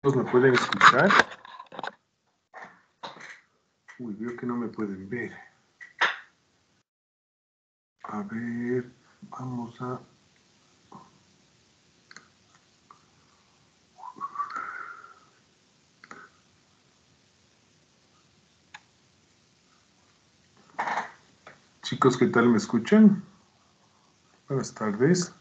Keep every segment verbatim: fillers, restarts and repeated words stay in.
¿Me pueden escuchar? Uy, veo que no me pueden ver. A ver, vamos a... Chicos, ¿qué tal? ¿Me escuchan? Buenas tardes.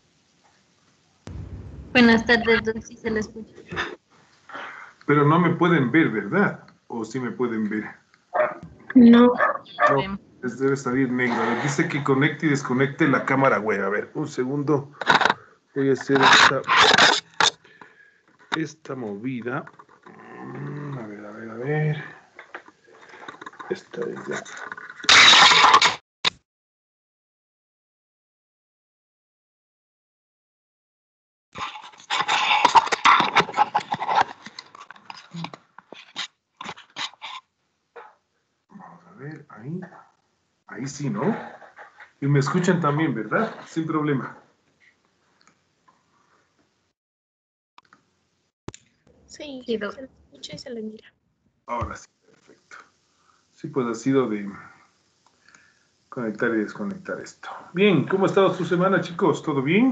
Buenas tardes, don, sí se le escucha. Pero no me pueden ver, ¿verdad? ¿O sí me pueden ver? No. No, es, debe salir negro. A ver, dice que conecte y desconecte la cámara web. A ver, un segundo. Voy a hacer esta, esta movida. A ver, a ver, a ver. Esta es ya. Vamos a ver, ahí. Ahí sí, ¿no? Y me escuchan también, ¿verdad? Sin problema. Sí, Sí, se le escucha y se le mira. Ahora sí, perfecto. Sí, pues ha sido de conectar y desconectar esto. Bien, ¿cómo ha estado su semana, chicos? ¿Todo bien?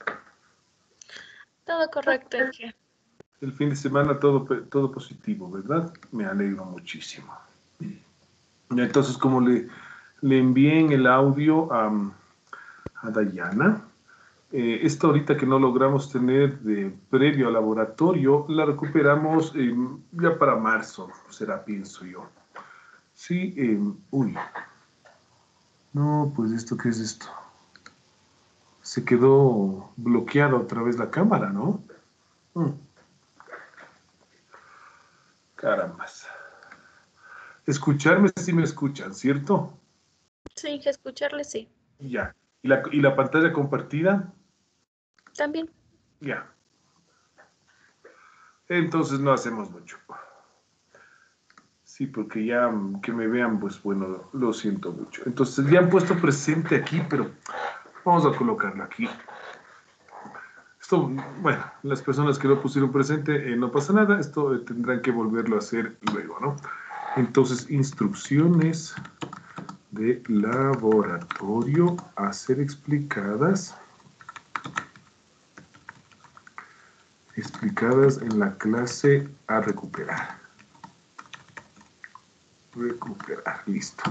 Todo correcto, Edgar. El fin de semana todo, todo positivo, ¿verdad? Me alegro muchísimo. Entonces, como le, le envié en el audio a, a Dayana, eh, esta ahorita que no logramos tener de previo al laboratorio, la recuperamos eh, ya para marzo, será, pienso yo. Sí, eh, uy. No, pues esto, ¿qué es esto? Se quedó bloqueada otra vez la cámara, ¿no? Mm. Carambas. Escucharme si me escuchan, ¿cierto? Sí, que escucharle, sí. Ya. ¿Y la, y la pantalla compartida? También. Ya. Entonces no hacemos mucho. Sí, porque ya mm, que me vean, pues bueno, lo siento mucho. Entonces ya han puesto presente aquí, pero vamos a colocarlo aquí. Esto, bueno, las personas que lo pusieron presente, eh, no pasa nada. Esto eh, tendrán que volverlo a hacer luego, ¿no? Entonces, instrucciones de laboratorio a ser explicadas explicadas en la clase a recuperar. Recuperar, listo.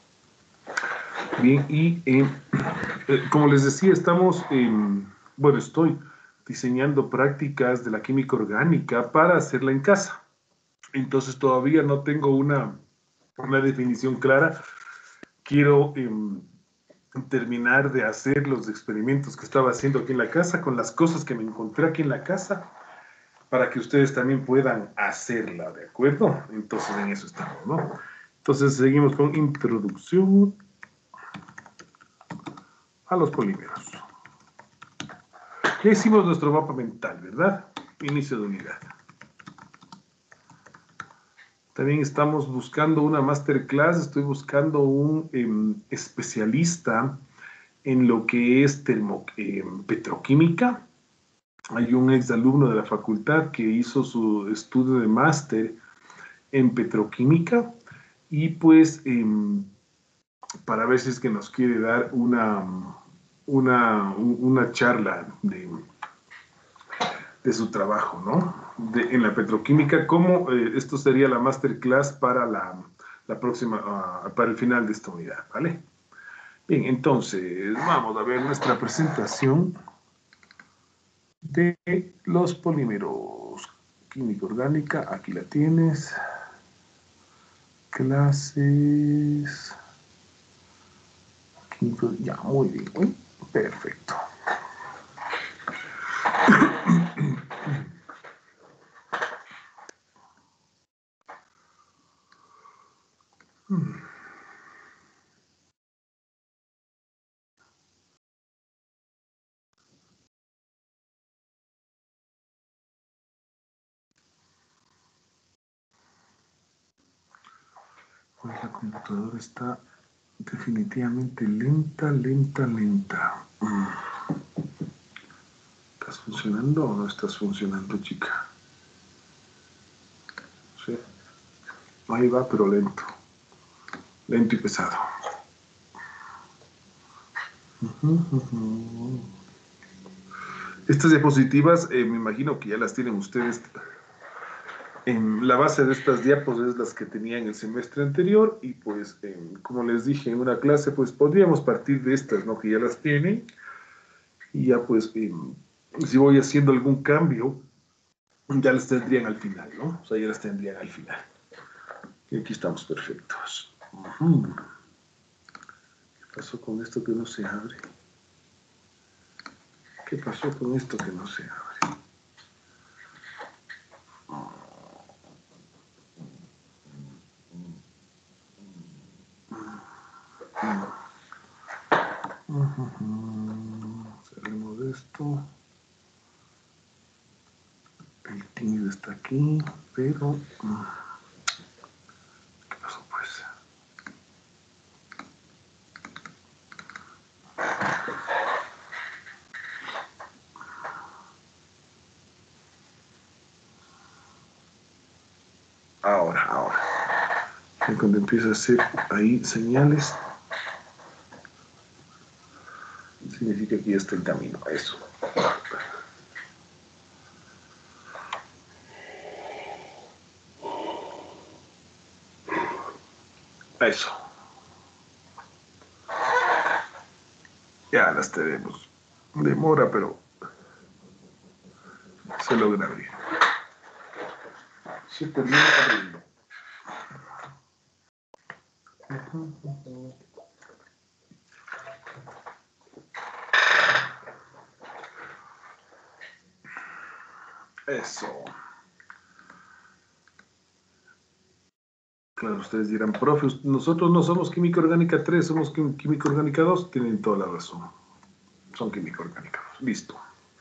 Bien, y eh, eh, como les decía, estamos, eh, bueno, estoy diseñando prácticas de la química orgánica para hacerla en casa. Entonces todavía no tengo una, una definición clara. Quiero eh, terminar de hacer los experimentos que estaba haciendo aquí en la casa con las cosas que me encontré aquí en la casa para que ustedes también puedan hacerla, ¿de acuerdo? Entonces en eso estamos, ¿no? Entonces seguimos con introducción a los polímeros. Ya hicimos nuestro mapa mental, ¿verdad? Inicio de unidad. También estamos buscando una masterclass, estoy buscando un eh, especialista en lo que es termo, eh, petroquímica. Hay un exalumno de la facultad que hizo su estudio de máster en petroquímica y pues eh, para ver si es que nos quiere dar una, una, una charla de, de su trabajo, ¿no? De, en la petroquímica, cómo eh, esto sería la masterclass para la, la próxima, uh, para el final de esta unidad, ¿vale? Bien, entonces vamos a ver nuestra presentación de los polímeros. Química orgánica, aquí la tienes. Clases. Químico, ya, muy bien, perfecto. Hmm. Pues la computadora está definitivamente lenta, lenta, lenta. ¿Estás funcionando o no estás funcionando, chica? Ahí va, pero lento. Lento y pesado. Estas diapositivas, eh, me imagino que ya las tienen ustedes. En la base de estas diapos es las que tenía en el semestre anterior y pues, eh, como les dije en una clase, pues podríamos partir de estas, ¿no? Que ya las tienen. Y ya pues, eh, si voy haciendo algún cambio, ya las tendrían al final, ¿no? O sea, ya las tendrían al final. Y aquí estamos perfectos. Uh-huh. ¿Qué pasó con esto que no se abre? ¿Qué pasó con esto que no se abre? Uh-huh. Salimos de esto. El tímido está aquí, pero... ¿Qué pasó pues? Ahora, ahora. Y cuando empieza a hacer ahí señales, significa que ya está en camino a eso. Eso. Ya las tenemos. Demora, pero se logra abrir. Se termina abriendo. Eso. Claro, ustedes dirán, profe, nosotros no somos química orgánica tres, somos química orgánica dos. Tienen toda la razón. Son química orgánica dos. Listo.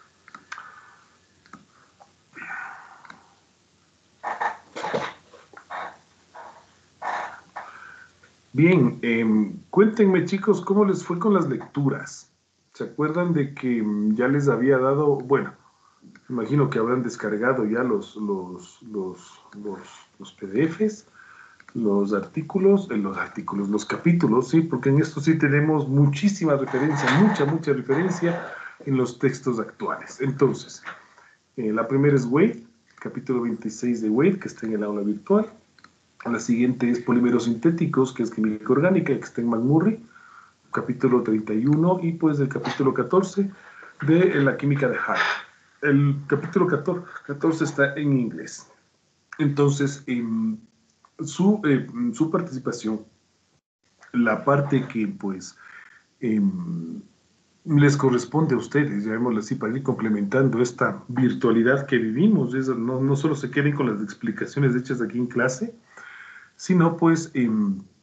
Bien, eh, cuéntenme chicos, ¿cómo les fue con las lecturas? ¿Se acuerdan de que ya les había dado, bueno, imagino que habrán descargado ya los, los, los, los, los P D Fs, los artículos, eh, los artículos, los capítulos, ¿sí? Porque en esto sí tenemos muchísima referencia, mucha, mucha referencia en los textos actuales. Entonces, eh, la primera es Wade, capítulo veintiséis de Wade, que está en el aula virtual. La siguiente es polímeros sintéticos, que es química orgánica, que está en McMurray, capítulo treinta y uno, y pues el capítulo catorce de la química de Hart. El capítulo catorce está en inglés. Entonces, eh, su, eh, su participación, la parte que pues eh, les corresponde a ustedes, llamémoslo así, para ir complementando esta virtualidad que vivimos, es, no, no solo se queden con las explicaciones hechas aquí en clase, sino pues eh,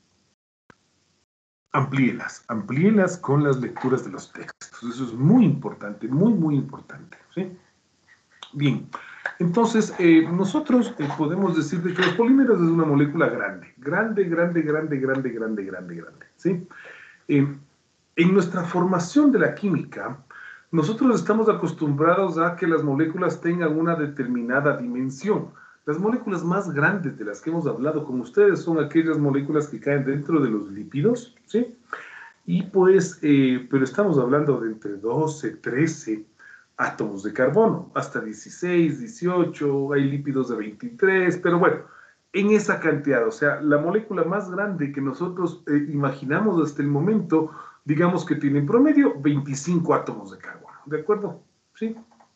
amplíelas, amplíelas con las lecturas de los textos. Eso es muy importante, muy, muy importante, ¿sí? Bien, entonces eh, nosotros eh, podemos decir de que los polímeros es una molécula grande, grande, grande, grande, grande, grande, grande, grande, ¿sí? Eh, en nuestra formación de la química, nosotros estamos acostumbrados a que las moléculas tengan una determinada dimensión. Las moléculas más grandes de las que hemos hablado con ustedes son aquellas moléculas que caen dentro de los lípidos, ¿sí? Y pues, eh, pero estamos hablando de entre doce, trece átomos de carbono, hasta dieciséis, dieciocho, hay lípidos de veintitrés, pero bueno, en esa cantidad, o sea, la molécula más grande que nosotros eh, imaginamos hasta el momento, digamos que tiene en promedio veinticinco átomos de carbono, ¿de acuerdo? ¿Sí?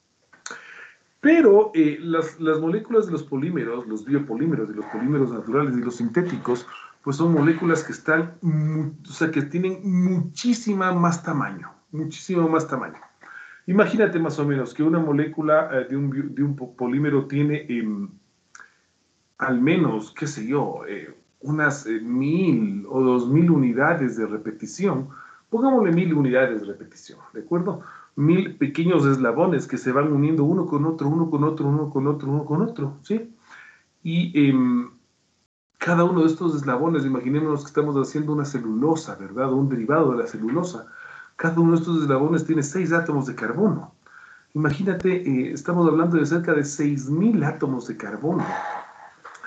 Pero eh, las, las moléculas de los polímeros, los biopolímeros, de los polímeros naturales y los sintéticos, pues son moléculas que están, o sea, que tienen muchísima más tamaño, muchísimo más tamaño. Imagínate más o menos que una molécula eh, de, un, de un polímero tiene eh, al menos, qué sé yo, eh, unas eh, mil o dos mil unidades de repetición. Pongámosle mil unidades de repetición, ¿de acuerdo? Mil pequeños eslabones que se van uniendo uno con otro, uno con otro, uno con otro, uno con otro, ¿sí? Y eh, cada uno de estos eslabones, imaginémonos que estamos haciendo una celulosa, ¿verdad? O un derivado de la celulosa. Cada uno de estos eslabones tiene seis átomos de carbono. Imagínate, eh, estamos hablando de cerca de seis mil átomos de carbono.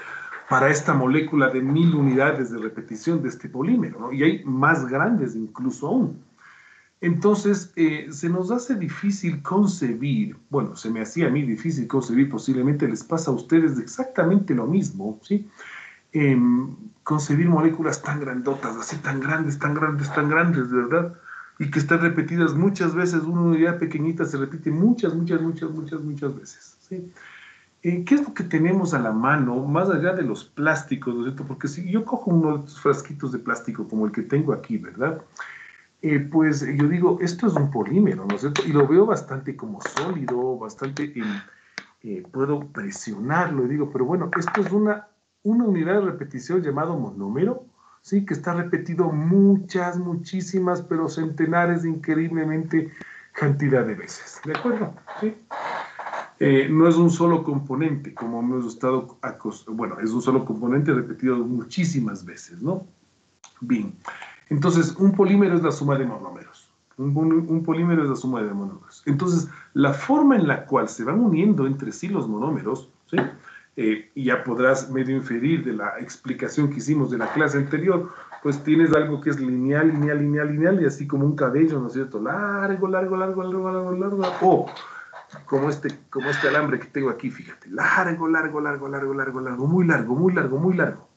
para esta molécula de mil unidades de repetición de este polímero, ¿no? Y hay más grandes incluso aún. Entonces, eh, se nos hace difícil concebir, bueno, se me hacía a mí difícil concebir, posiblemente les pasa a ustedes exactamente lo mismo, ¿sí? Eh, concebir moléculas tan grandotas, así tan grandes, tan grandes, tan grandes, ¿verdad? Y que están repetidas muchas veces, una unidad pequeñita se repite muchas, muchas, muchas, muchas, muchas veces, ¿sí? Eh, ¿Qué es lo que tenemos a la mano, más allá de los plásticos, ¿no es cierto? Porque si yo cojo uno de estos frasquitos de plástico como el que tengo aquí, ¿verdad? Eh, pues yo digo, esto es un polímero, ¿no es cierto? Y lo veo bastante como sólido, bastante, eh, eh, puedo presionarlo y digo, pero bueno, esto es una, una unidad de repetición llamado monómero, ¿sí? Que está repetido muchas, muchísimas, pero centenares, increíblemente cantidad de veces, ¿de acuerdo? ¿Sí? Eh, no es un solo componente, como hemos estado acostumbrados, bueno, es un solo componente repetido muchísimas veces, ¿no? Bien, entonces un polímero es la suma de monómeros. Un, un polímero es la suma de monómeros. Entonces, la forma en la cual se van uniendo entre sí los monómeros, ¿sí? Eh, y ya podrás medio inferir de la explicación que hicimos de la clase anterior, pues tienes algo que es lineal, lineal, lineal, lineal, y así como un cabello, ¿no es cierto? Largo, largo, largo, largo, largo, largo, o como este, como este alambre que tengo aquí, fíjate, largo, largo, largo, largo, largo, largo, muy largo, muy largo, muy largo.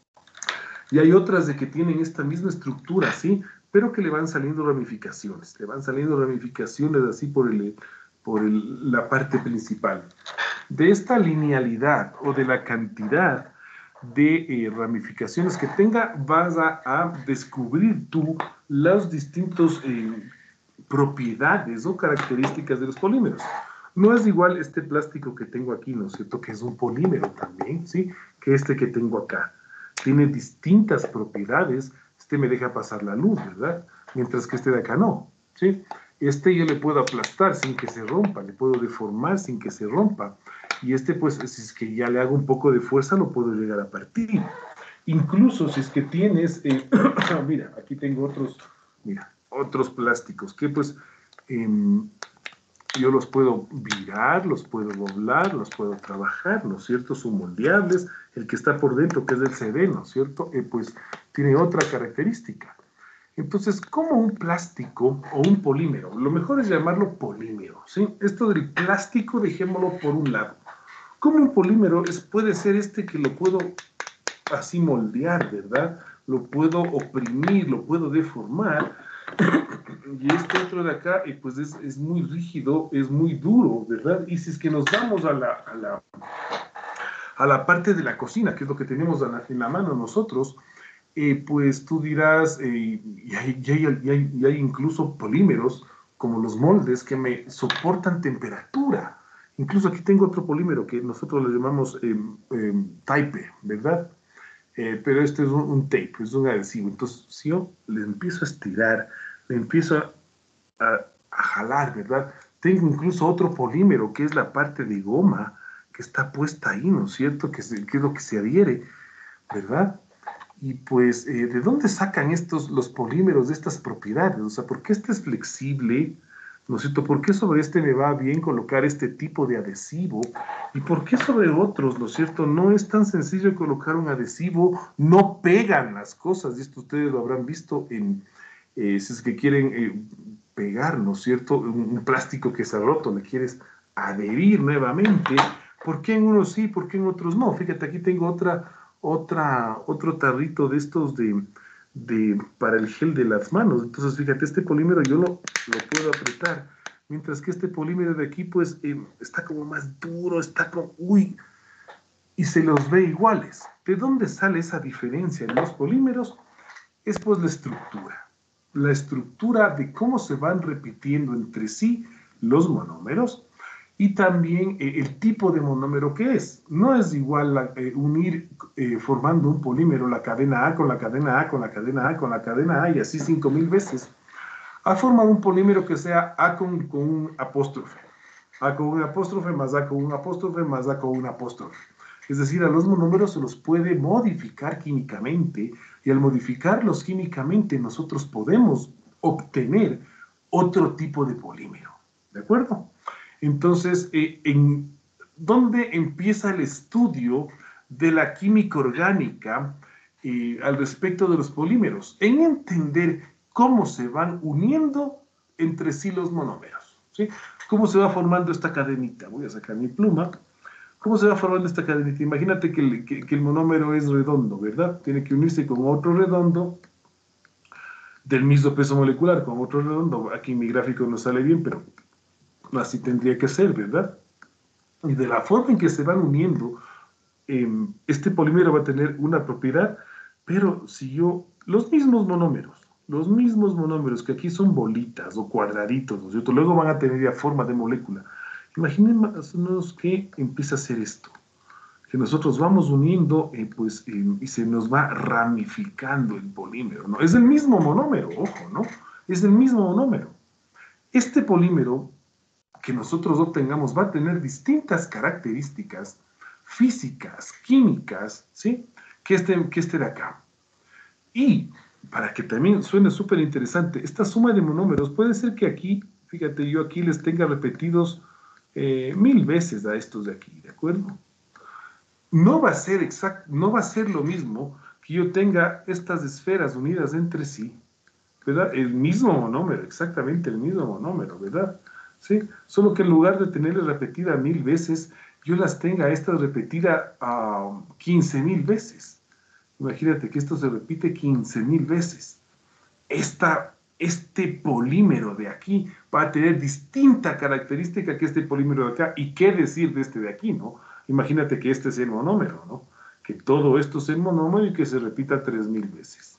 Y hay otras de que tienen esta misma estructura, ¿sí? Pero que le van saliendo ramificaciones, le van saliendo ramificaciones así por, el, por el, la parte principal. De esta linealidad o de la cantidad de eh, ramificaciones que tenga, vas a, a descubrir tú las distintas eh, propiedades o características de los polímeros. No es igual este plástico que tengo aquí, ¿no es cierto? Que es un polímero también, ¿sí? Que este que tengo acá. Tiene distintas propiedades. Este me deja pasar la luz, ¿verdad? Mientras que este de acá no, ¿sí? Este yo le puedo aplastar sin que se rompa, le puedo deformar sin que se rompa. Y este, pues, si es que ya le hago un poco de fuerza, lo puedo llegar a partir. Incluso si es que tienes, eh, mira, aquí tengo otros, mira, otros plásticos que pues eh, yo los puedo virar, los puedo doblar, los puedo trabajar, ¿no es cierto? Son moldeables. El que está por dentro, que es el C D, ¿no es cierto? Eh, pues tiene otra característica. Entonces, ¿cómo un plástico o un polímero? Lo mejor es llamarlo polímero, ¿sí? Esto del plástico, dejémoslo por un lado. ¿Cómo un polímero es, puede ser este que lo puedo así moldear, ¿verdad? Lo puedo oprimir, lo puedo deformar. Y este otro de acá, eh, pues es, es muy rígido, es muy duro, ¿verdad? Y si es que nos vamos a la, a la, a la parte de la cocina, que es lo que tenemos en la, en la mano nosotros, eh, pues tú dirás, eh, y, hay, y, hay, y, hay, y hay incluso polímeros, como los moldes, que me soportan temperatura. Incluso aquí tengo otro polímero que nosotros lo llamamos eh, eh, tape, ¿verdad? Eh, pero este es un, un tape, es un adhesivo. Entonces, si yo le empiezo a estirar, le empiezo a, a, a jalar, ¿verdad? Tengo incluso otro polímero, que es la parte de goma, que está puesta ahí, ¿no es cierto? Que, se, que es lo que se adhiere, ¿verdad? Y pues, eh, ¿de dónde sacan estos, los polímeros de estas propiedades? O sea, ¿por qué este es flexible? ¿No es cierto? ¿Por qué sobre este me va bien colocar este tipo de adhesivo? ¿Y por qué sobre otros, ¿no es cierto? No es tan sencillo colocar un adhesivo, no pegan las cosas, y esto ustedes lo habrán visto en, eh, si es que quieren eh, pegar, ¿no es cierto? Un, un plástico que se ha roto, le quieres adherir nuevamente. ¿Por qué en unos sí, por qué en otros no? Fíjate, aquí tengo otra otra, otro tarrito de estos de, de, para el gel de las manos. Entonces, fíjate, este polímero yo lo, lo puedo apretar, mientras que este polímero de aquí, pues, eh, está como más duro, está como, uy, y se los ve iguales. ¿De dónde sale esa diferencia en los polímeros? Es pues la estructura. La estructura de cómo se van repitiendo entre sí los monómeros, y también eh, el tipo de monómero que es. No es igual la, eh, unir eh, formando un polímero la cadena A con la cadena A con la cadena A con la cadena A y así cinco mil veces, a formar un polímero que sea A con, con un apóstrofe. A con un apóstrofe más A con un apóstrofe más A con un apóstrofe. Es decir, a los monómeros se los puede modificar químicamente, y al modificarlos químicamente nosotros podemos obtener otro tipo de polímero. ¿De acuerdo? Entonces, eh, ¿en dónde empieza el estudio de la química orgánica eh, al respecto de los polímeros, en entender cómo se van uniendo entre sí los monómeros, ¿sí? Cómo se va formando esta cadenita. Voy a sacar mi pluma. ¿Cómo se va formando esta cadenita? Imagínate que el, que, que el monómero es redondo, ¿verdad? Tiene que unirse con otro redondo del mismo peso molecular, con otro redondo. Aquí mi gráfico no sale bien, pero así tendría que ser, ¿verdad? Y de la forma en que se van uniendo, eh, este polímero va a tener una propiedad, pero si yo, los mismos monómeros, los mismos monómeros que aquí son bolitas o cuadraditos, ¿no es cierto? Luego van a tener ya forma de molécula. Imaginémonos que empieza a hacer esto, que nosotros vamos uniendo, eh, pues, eh, y se nos va ramificando el polímero, ¿no? Es el mismo monómero, ojo, ¿no? Es el mismo monómero. Este polímero que nosotros obtengamos va a tener distintas características físicas, químicas, ¿sí? Que este, que este de acá. Y, para que también suene súper interesante, esta suma de monómeros puede ser que aquí, fíjate, yo aquí les tenga repetidos eh, mil veces a estos de aquí, ¿de acuerdo? No va a ser exact, no va a ser lo mismo que yo tenga estas esferas unidas entre sí, ¿verdad? El mismo monómero, exactamente el mismo monómero, ¿verdad? ¿Sí? Solo que en lugar de tenerlas repetidas mil veces, yo las tenga estas repetidas uh, quince mil veces. Imagínate que esto se repite quince mil veces. Esta, este polímero de aquí va a tener distinta característica que este polímero de acá. ¿Y qué decir de este de aquí, no? Imagínate que este es el monómero, ¿no? Que todo esto es el monómero y que se repita tres mil veces.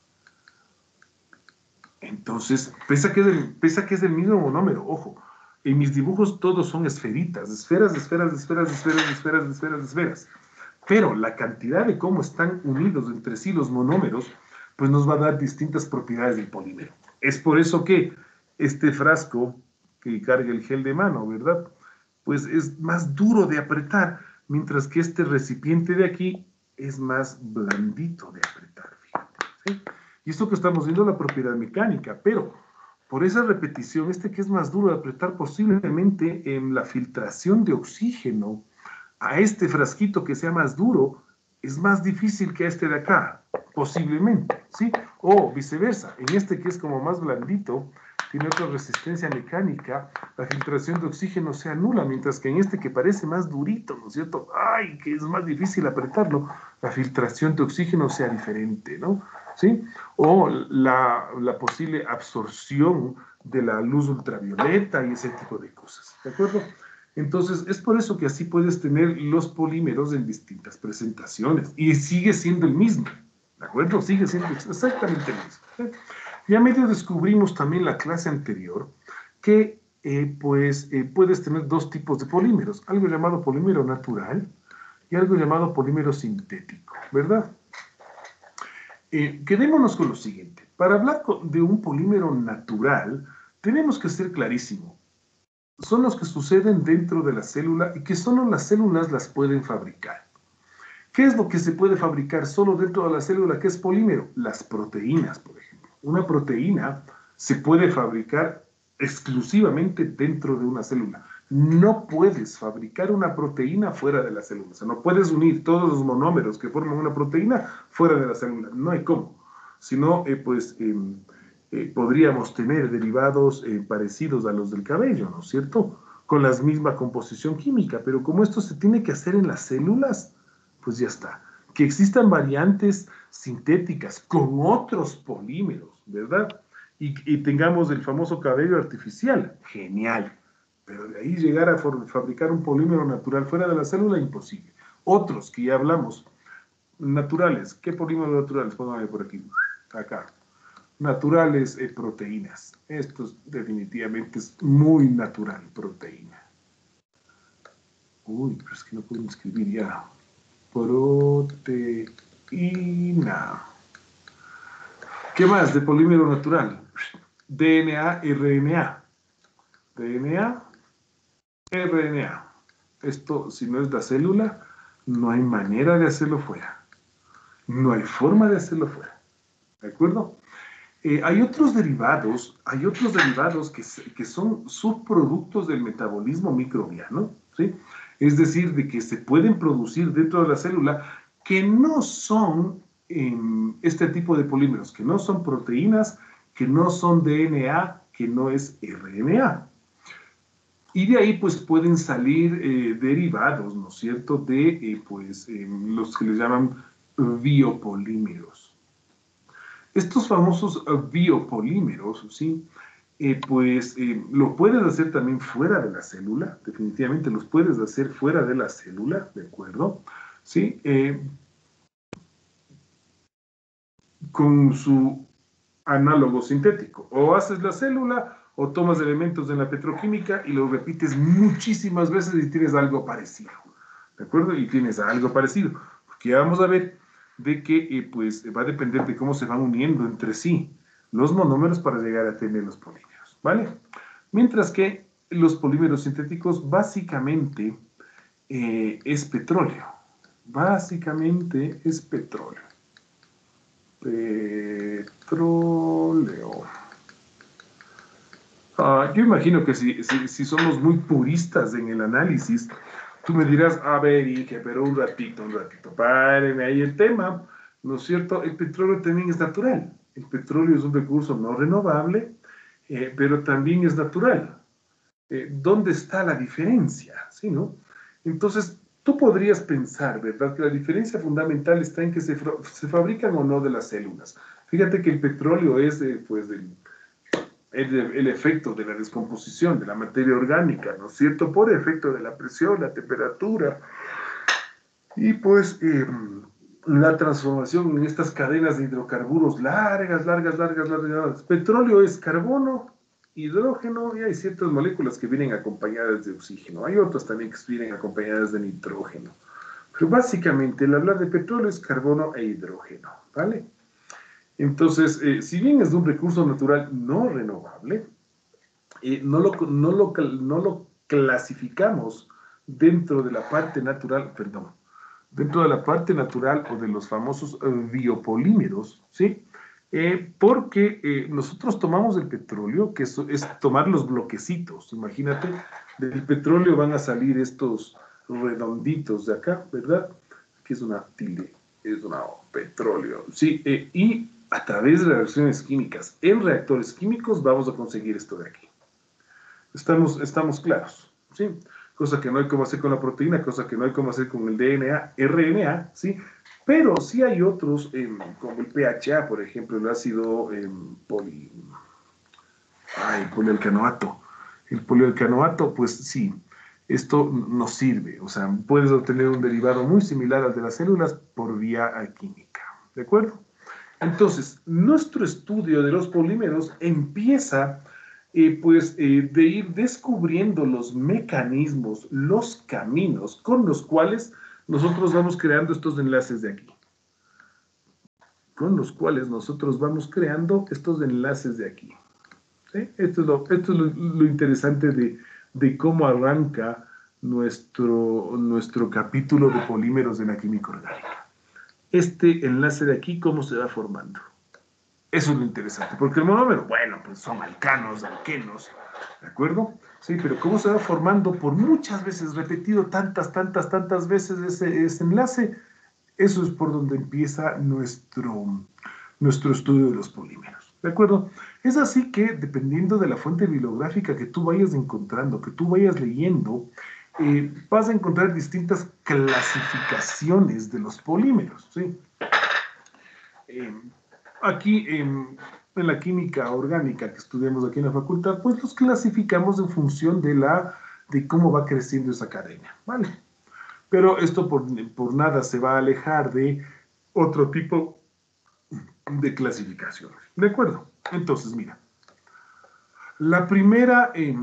Entonces, pese a que es el, pese a que es el mismo monómero, ojo, en mis dibujos todos son esferitas, esferas, esferas, esferas, esferas, esferas, esferas, esferas. Pero la cantidad de cómo están unidos entre sí los monómeros, pues nos va a dar distintas propiedades del polímero. Es por eso que este frasco que carga el gel de mano, ¿verdad? Pues es más duro de apretar, mientras que este recipiente de aquí es más blandito de apretar, fíjate, ¿sí? Y esto que estamos viendo es la propiedad mecánica, pero por esa repetición, este que es más duro de apretar, posiblemente en la filtración de oxígeno a este frasquito que sea más duro, es más difícil que a este de acá, posiblemente, ¿sí? O viceversa, en este que es como más blandito, tiene otra resistencia mecánica, la filtración de oxígeno sea nula, mientras que en este que parece más durito, ¿no es cierto? ¡Ay, que es más difícil apretarlo! La filtración de oxígeno sea diferente, ¿no? ¿Sí? O la, la posible absorción de la luz ultravioleta y ese tipo de cosas, ¿de acuerdo? Entonces, es por eso que así puedes tener los polímeros en distintas presentaciones y sigue siendo el mismo, ¿de acuerdo? Sigue siendo exactamente el mismo, ¿sí? Ya medio descubrimos también la clase anterior que eh, pues eh, puedes tener dos tipos de polímeros, algo llamado polímero natural y algo llamado polímero sintético, ¿verdad? Eh, quedémonos con lo siguiente. Para hablar de un polímero natural, tenemos que ser clarísimo. Son los que suceden dentro de la célula y que solo las células las pueden fabricar. ¿Qué es lo que se puede fabricar solo dentro de la célula? ¿Qué es polímero? Las proteínas, por ejemplo. Una proteína se puede fabricar exclusivamente dentro de una célula. No puedes fabricar una proteína fuera de la célula. O sea, no puedes unir todos los monómeros que forman una proteína fuera de la célula. No hay cómo. Si no, eh, pues eh, eh, podríamos tener derivados eh, parecidos a los del cabello, ¿no es cierto? Con la misma composición química. Pero como esto se tiene que hacer en las células, pues ya está. Que existan variantes sintéticas con otros polímeros, ¿verdad? Y, y tengamos el famoso cabello artificial. Genial. Pero de ahí llegar a fabricar un polímero natural fuera de la célula, imposible. Otros que ya hablamos, naturales. ¿Qué polímeros naturales? Póngame por aquí. Acá. Naturales, eh, proteínas. Esto es, definitivamente es muy natural, proteína. Uy, pero es que no puedo escribir ya. Proteína. ¿Qué más de polímero natural? D N A, R N A. D N A, R N A. Esto, si no es la célula, no hay manera de hacerlo fuera. No hay forma de hacerlo fuera. ¿De acuerdo? Eh, hay otros derivados, hay otros derivados que, que son subproductos del metabolismo microbiano, ¿sí? Es decir, de que se pueden producir dentro de la célula que no son eh, este tipo de polímeros, que no son proteínas, que no son D N A, que no es R N A. Y de ahí pues pueden salir eh, derivados, ¿no es cierto?, de eh, pues eh, los que les llaman biopolímeros. Estos famosos biopolímeros, ¿sí?, eh, pues eh, lo puedes hacer también fuera de la célula, definitivamente los puedes hacer fuera de la célula, ¿de acuerdo? ¿Sí? Eh, con su análogo sintético. O haces la célula o tomas elementos de la petroquímica y lo repites muchísimas veces y tienes algo parecido. ¿De acuerdo? Y tienes algo parecido. Porque ya vamos a ver de que eh, pues, va a depender de cómo se van uniendo entre sí los monómeros para llegar a tener los polímeros. ¿Vale? Mientras que los polímeros sintéticos básicamente eh, es petróleo. Básicamente es petróleo. Petróleo. Uh, yo imagino que si, si, si somos muy puristas en el análisis, tú me dirás, a ver, Inge, pero un ratito, un ratito, párenme ahí el tema, ¿no es cierto? El petróleo también es natural. El petróleo es un recurso no renovable, eh, pero también es natural. Eh, ¿Dónde está la diferencia? ¿Sí, no? Entonces, tú podrías pensar, ¿verdad?, que la diferencia fundamental está en que se, se fabrican o no de las células. Fíjate que el petróleo es, eh, pues, el, el, el efecto de la descomposición de la materia orgánica, ¿no es cierto?, por efecto de la presión, la temperatura, y pues eh, la transformación en estas cadenas de hidrocarburos largas, largas, largas, largas. Petróleo es carbono, hidrógeno, y hay ciertas moléculas que vienen acompañadas de oxígeno. Hay otras también que vienen acompañadas de nitrógeno. Pero básicamente el hablar de petróleo es carbono e hidrógeno, ¿vale? Entonces, eh, si bien es de un recurso natural no renovable, eh, no, lo, no, lo, no lo clasificamos dentro de la parte natural, perdón, dentro de la parte natural o de los famosos biopolímeros, ¿sí? Eh, porque eh, nosotros tomamos el petróleo, que es, es tomar los bloquecitos. Imagínate, del petróleo van a salir estos redonditos de acá, ¿verdad? Que es una tilde, es una O, petróleo, ¿sí? Eh, y a través de reacciones químicas, en reactores químicos, vamos a conseguir esto de aquí. Estamos, estamos claros, ¿sí? Cosa que no hay como hacer con la proteína, cosa que no hay como hacer con el D N A, R N A, ¿sí? Pero sí hay otros, eh, como el P H A, por ejemplo, el ácido eh, poli... Ay, polialcanoato. El polialcanoato, pues sí, esto nos sirve. O sea, puedes obtener un derivado muy similar al de las células por vía química, ¿de acuerdo? Entonces, nuestro estudio de los polímeros empieza eh, pues, eh, de ir descubriendo los mecanismos, los caminos con los cuales nosotros vamos creando estos enlaces de aquí. Con los cuales nosotros vamos creando estos enlaces de aquí. ¿Sí? Esto es, lo, esto es lo, lo interesante de, de cómo arranca nuestro, nuestro capítulo de polímeros de la química orgánica. Este enlace de aquí, ¿cómo se va formando? Eso es lo interesante, porque el monómero, bueno, pues son alcanos, alquenos, ¿de acuerdo? Sí, pero cómo se va formando por muchas veces, repetido tantas, tantas, tantas veces ese, ese enlace, eso es por donde empieza nuestro, nuestro estudio de los polímeros, ¿de acuerdo? Es así que, dependiendo de la fuente bibliográfica que tú vayas encontrando, que tú vayas leyendo, eh, vas a encontrar distintas clasificaciones de los polímeros, ¿sí? Eh, Aquí en, en la química orgánica que estudiamos aquí en la facultad, pues los clasificamos en función de, la, de cómo va creciendo esa cadena, ¿vale? Pero esto por, por nada se va a alejar de otro tipo de clasificaciones, ¿de acuerdo? Entonces, mira, la primera, eh,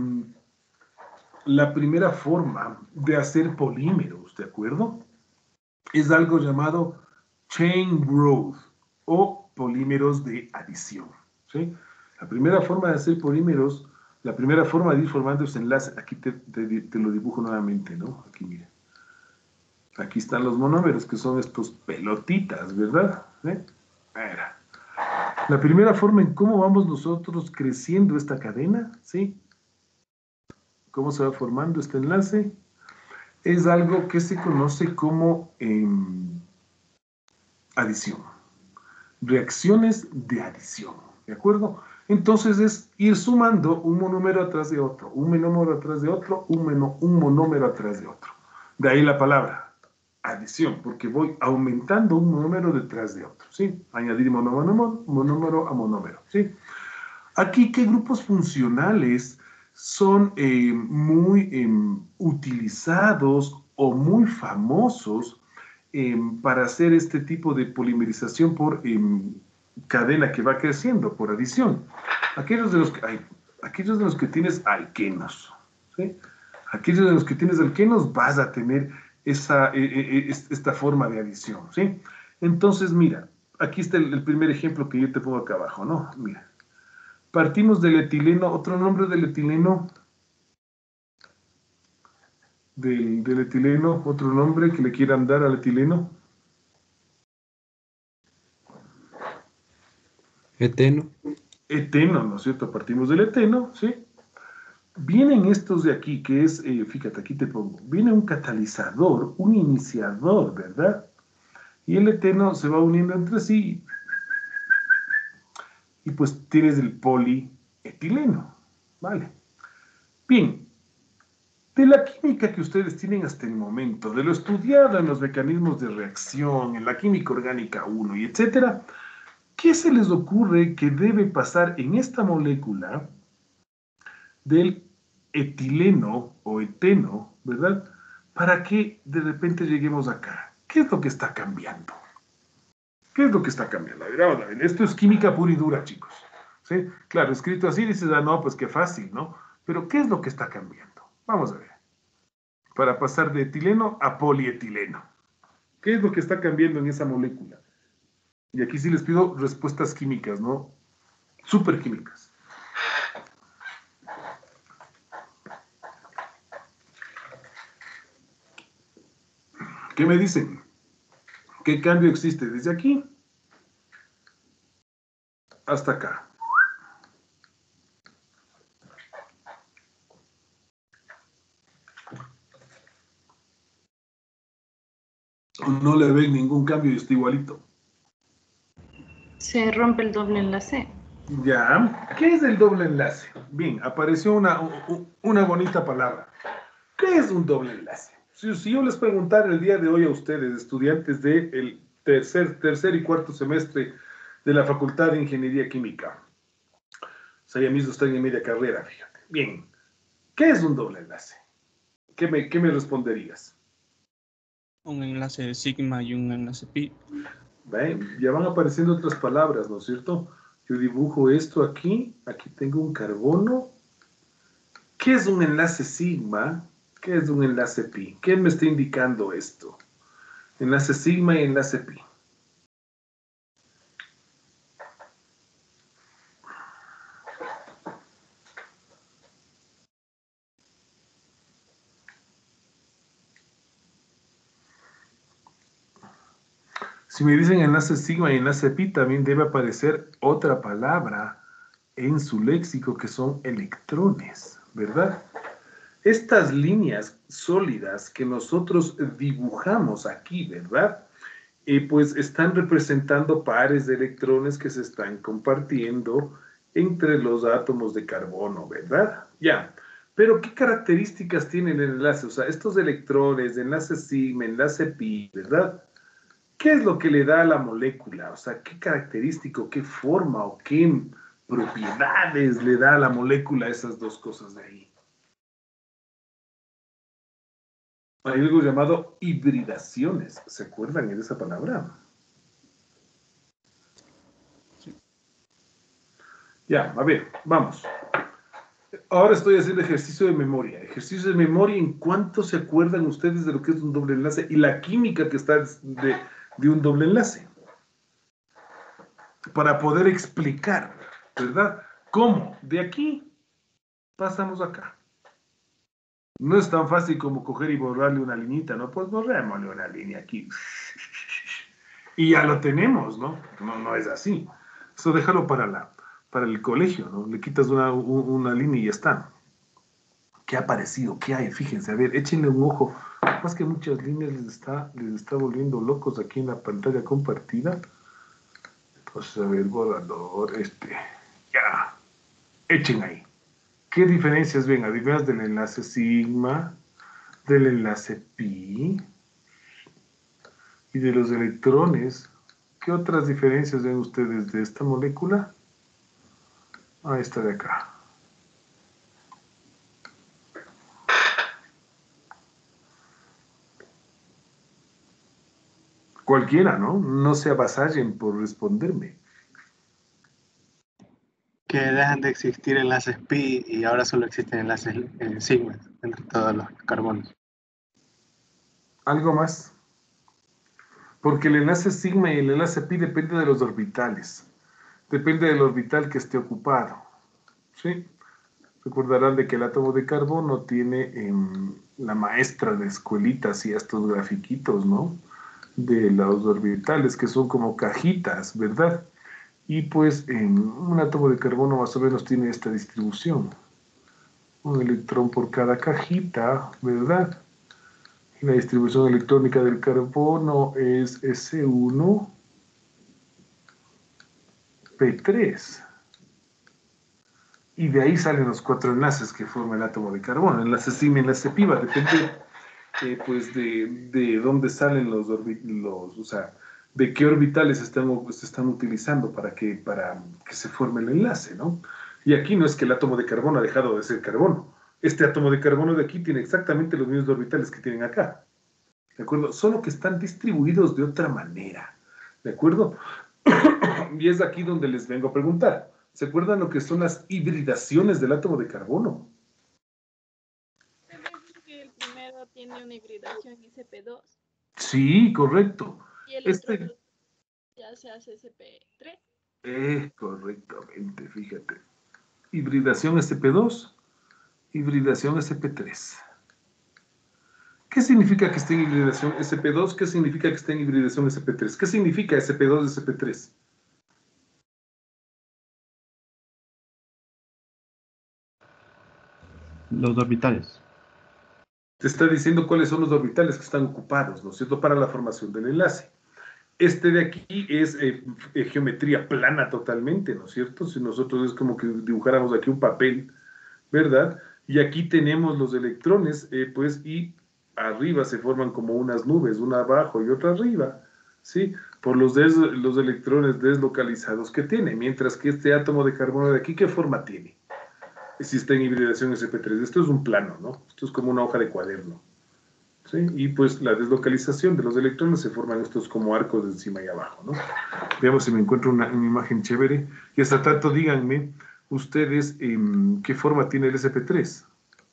la primera forma de hacer polímeros, ¿de acuerdo?, es algo llamado chain growth o polímeros de adición, ¿sí? La primera forma de hacer polímeros, la primera forma de ir formando ese enlace, aquí te, te, te lo dibujo nuevamente, ¿no? Aquí, mira. Aquí están los monómeros, que son estos pelotitas, ¿verdad? ¿Eh? Mira. La primera forma en cómo vamos nosotros creciendo esta cadena, ¿sí? Cómo se va formando este enlace, es algo que se conoce como... Eh, adición. Reacciones de adición, ¿de acuerdo? Entonces es ir sumando un monómero atrás de otro, un monómero atrás de otro, un, meno, un monómero atrás de otro. De ahí la palabra adición, porque voy aumentando un monómero detrás de otro, ¿sí? Añadir monómero, monómero a monómero, ¿sí? Aquí, ¿qué grupos funcionales son eh, muy eh, utilizados o muy famosos eh, para hacer este tipo de polimerización por eh, cadena que va creciendo, por adición? Aquellos de los que, ay, aquellos de los que tienes alquenos, ¿sí? Aquellos de los que tienes alquenos vas a tener esa, eh, eh, esta forma de adición, ¿sí? Entonces, mira, aquí está el, el primer ejemplo que yo te pongo acá abajo, ¿no? Mira. Partimos del etileno, otro nombre del etileno, del, del etileno, otro nombre que le quieran dar al etileno. Eteno. Eteno, ¿no es cierto? Partimos del eteno, ¿sí? Vienen estos de aquí, que es, eh, fíjate, aquí te pongo, viene un catalizador, un iniciador, ¿verdad? Y el eteno se va uniendo entre sí y pues tienes el polietileno, ¿vale? Bien. De la química que ustedes tienen hasta el momento, de lo estudiado en los mecanismos de reacción, en la química orgánica uno y etcétera, ¿qué se les ocurre que debe pasar en esta molécula del etileno o eteno, ¿verdad? Para que de repente lleguemos acá. ¿Qué es lo que está cambiando? ¿Qué es lo que está cambiando? A ver, vamos a ver. Esto es química pura y dura, chicos. ¿Sí? Claro, escrito así dices, ah, no, pues qué fácil, ¿no? Pero ¿qué es lo que está cambiando? Vamos a ver. Para pasar de etileno a polietileno. ¿Qué es lo que está cambiando en esa molécula? Y aquí sí les pido respuestas químicas, ¿no? Superquímicas. ¿Qué me dicen? ¿Qué cambio existe desde aquí hasta acá? No le ven ningún cambio y está igualito. Se rompe el doble enlace. Ya. ¿Qué es el doble enlace? Bien, apareció una, una bonita palabra. ¿Qué es un doble enlace? Si, si yo les preguntara el día de hoy a ustedes, estudiantes del tercer, tercer y cuarto semestre de la Facultad de Ingeniería Química, o sea, ya mismo están en media carrera, fíjate. Bien, ¿qué es un doble enlace? ¿Qué me, qué me responderías? Un enlace de sigma y un enlace pi. ¿Ven? Ya van apareciendo otras palabras, ¿no es cierto? Yo dibujo esto aquí, aquí tengo un carbono. ¿Qué es un enlace sigma? ¿Qué es un enlace pi? ¿Qué me está indicando esto? Enlace sigma y enlace pi. Si me dicen enlace sigma y enlace pi, también debe aparecer otra palabra en su léxico que son electrones, ¿verdad? Estas líneas sólidas que nosotros dibujamos aquí, ¿verdad? Eh, pues están representando pares de electrones que se están compartiendo entre los átomos de carbono, ¿verdad? Ya. Pero, ¿qué características tiene el enlace? O sea, estos electrones, enlace sigma, enlace pi, ¿verdad? ¿Qué es lo que le da a la molécula? O sea, ¿qué característico, qué forma o qué propiedades le da a la molécula esas dos cosas de ahí? Hay algo llamado hibridaciones. ¿Se acuerdan de esa palabra? Sí. Ya, a ver, vamos. Ahora estoy haciendo ejercicio de memoria. Ejercicio de memoria en cuánto se acuerdan ustedes de lo que es un doble enlace y la química que está de, de un doble enlace. Para poder explicar, ¿verdad? ¿Cómo? De aquí pasamos acá. No es tan fácil como coger y borrarle una liñita, ¿no? Pues borrémosle una línea aquí. Y ya lo tenemos, ¿no? No, no es así. Eso déjalo para, la, para el colegio, ¿no? Le quitas una, una línea y ya está. ¿Qué ha aparecido? ¿Qué hay? Fíjense, a ver, échenle un ojo Más que muchas líneas les está, les está volviendo locos aquí en la pantalla compartida. Entonces, a ver, borrador, este, ya, echen ahí. ¿Qué diferencias ven? Además del enlace sigma, del enlace pi y de los electrones, ¿qué otras diferencias ven ustedes de esta molécula? Ah, esta de acá. Cualquiera, ¿no? No se avasallen por responderme. Que dejan de existir enlaces pi y ahora solo existen enlaces eh, sigma entre todos los carbonos. Algo más. Porque el enlace sigma y el enlace pi depende de los orbitales. Depende del orbital que esté ocupado. ¿Sí? Recordarán de que el átomo de carbono tiene en la maestra de escuelitas y estos grafiquitos, ¿no? De los orbitales que son como cajitas, ¿verdad? Y pues en un átomo de carbono más o menos tiene esta distribución. Un electrón por cada cajita, ¿verdad? Y la distribución electrónica del carbono es ese uno pe tres. Y de ahí salen los cuatro enlaces que forma el átomo de carbono. Enlace sigma y enlace pi, va a depender eh, pues de, de dónde salen los, los, o sea, de qué orbitales se están, se están utilizando para que, para que se forme el enlace, ¿no? Y aquí no es que el átomo de carbono ha dejado de ser carbono. Este átomo de carbono de aquí tiene exactamente los mismos orbitales que tienen acá. ¿De acuerdo? Solo que están distribuidos de otra manera. ¿De acuerdo? Y es aquí donde les vengo a preguntar. ¿Se acuerdan lo que son las hibridaciones del átomo de carbono? Que el primero tiene una hibridación S P dos. Sí, correcto. Y el Este... otro ya se hace S P tres. Eh, correctamente, fíjate. Hibridación S P dos, hibridación S P tres. ¿Qué significa que esté en hibridación S P dos? ¿Qué significa que esté en hibridación S P tres? ¿Qué significa S P dos, S P tres? Los orbitales. Te está diciendo cuáles son los orbitales que están ocupados, ¿no es cierto?, para la formación del enlace. Este de aquí es eh, eh, geometría plana totalmente, ¿no es cierto? Si nosotros es como que dibujáramos aquí un papel, ¿verdad? Y aquí tenemos los electrones, eh, pues, y arriba se forman como unas nubes, una abajo y otra arriba, ¿sí? Por los, des, los electrones deslocalizados que tiene, mientras que este átomo de carbono de aquí, ¿qué forma tiene? Si está en hibridación S P tres, esto es un plano, ¿no? Esto es como una hoja de cuaderno, ¿sí? Y pues la deslocalización de los electrones se forman estos como arcos de encima y abajo, ¿no? Veamos si me encuentro una, una imagen chévere. Y hasta tanto díganme ustedes eh, qué forma tiene el S P tres.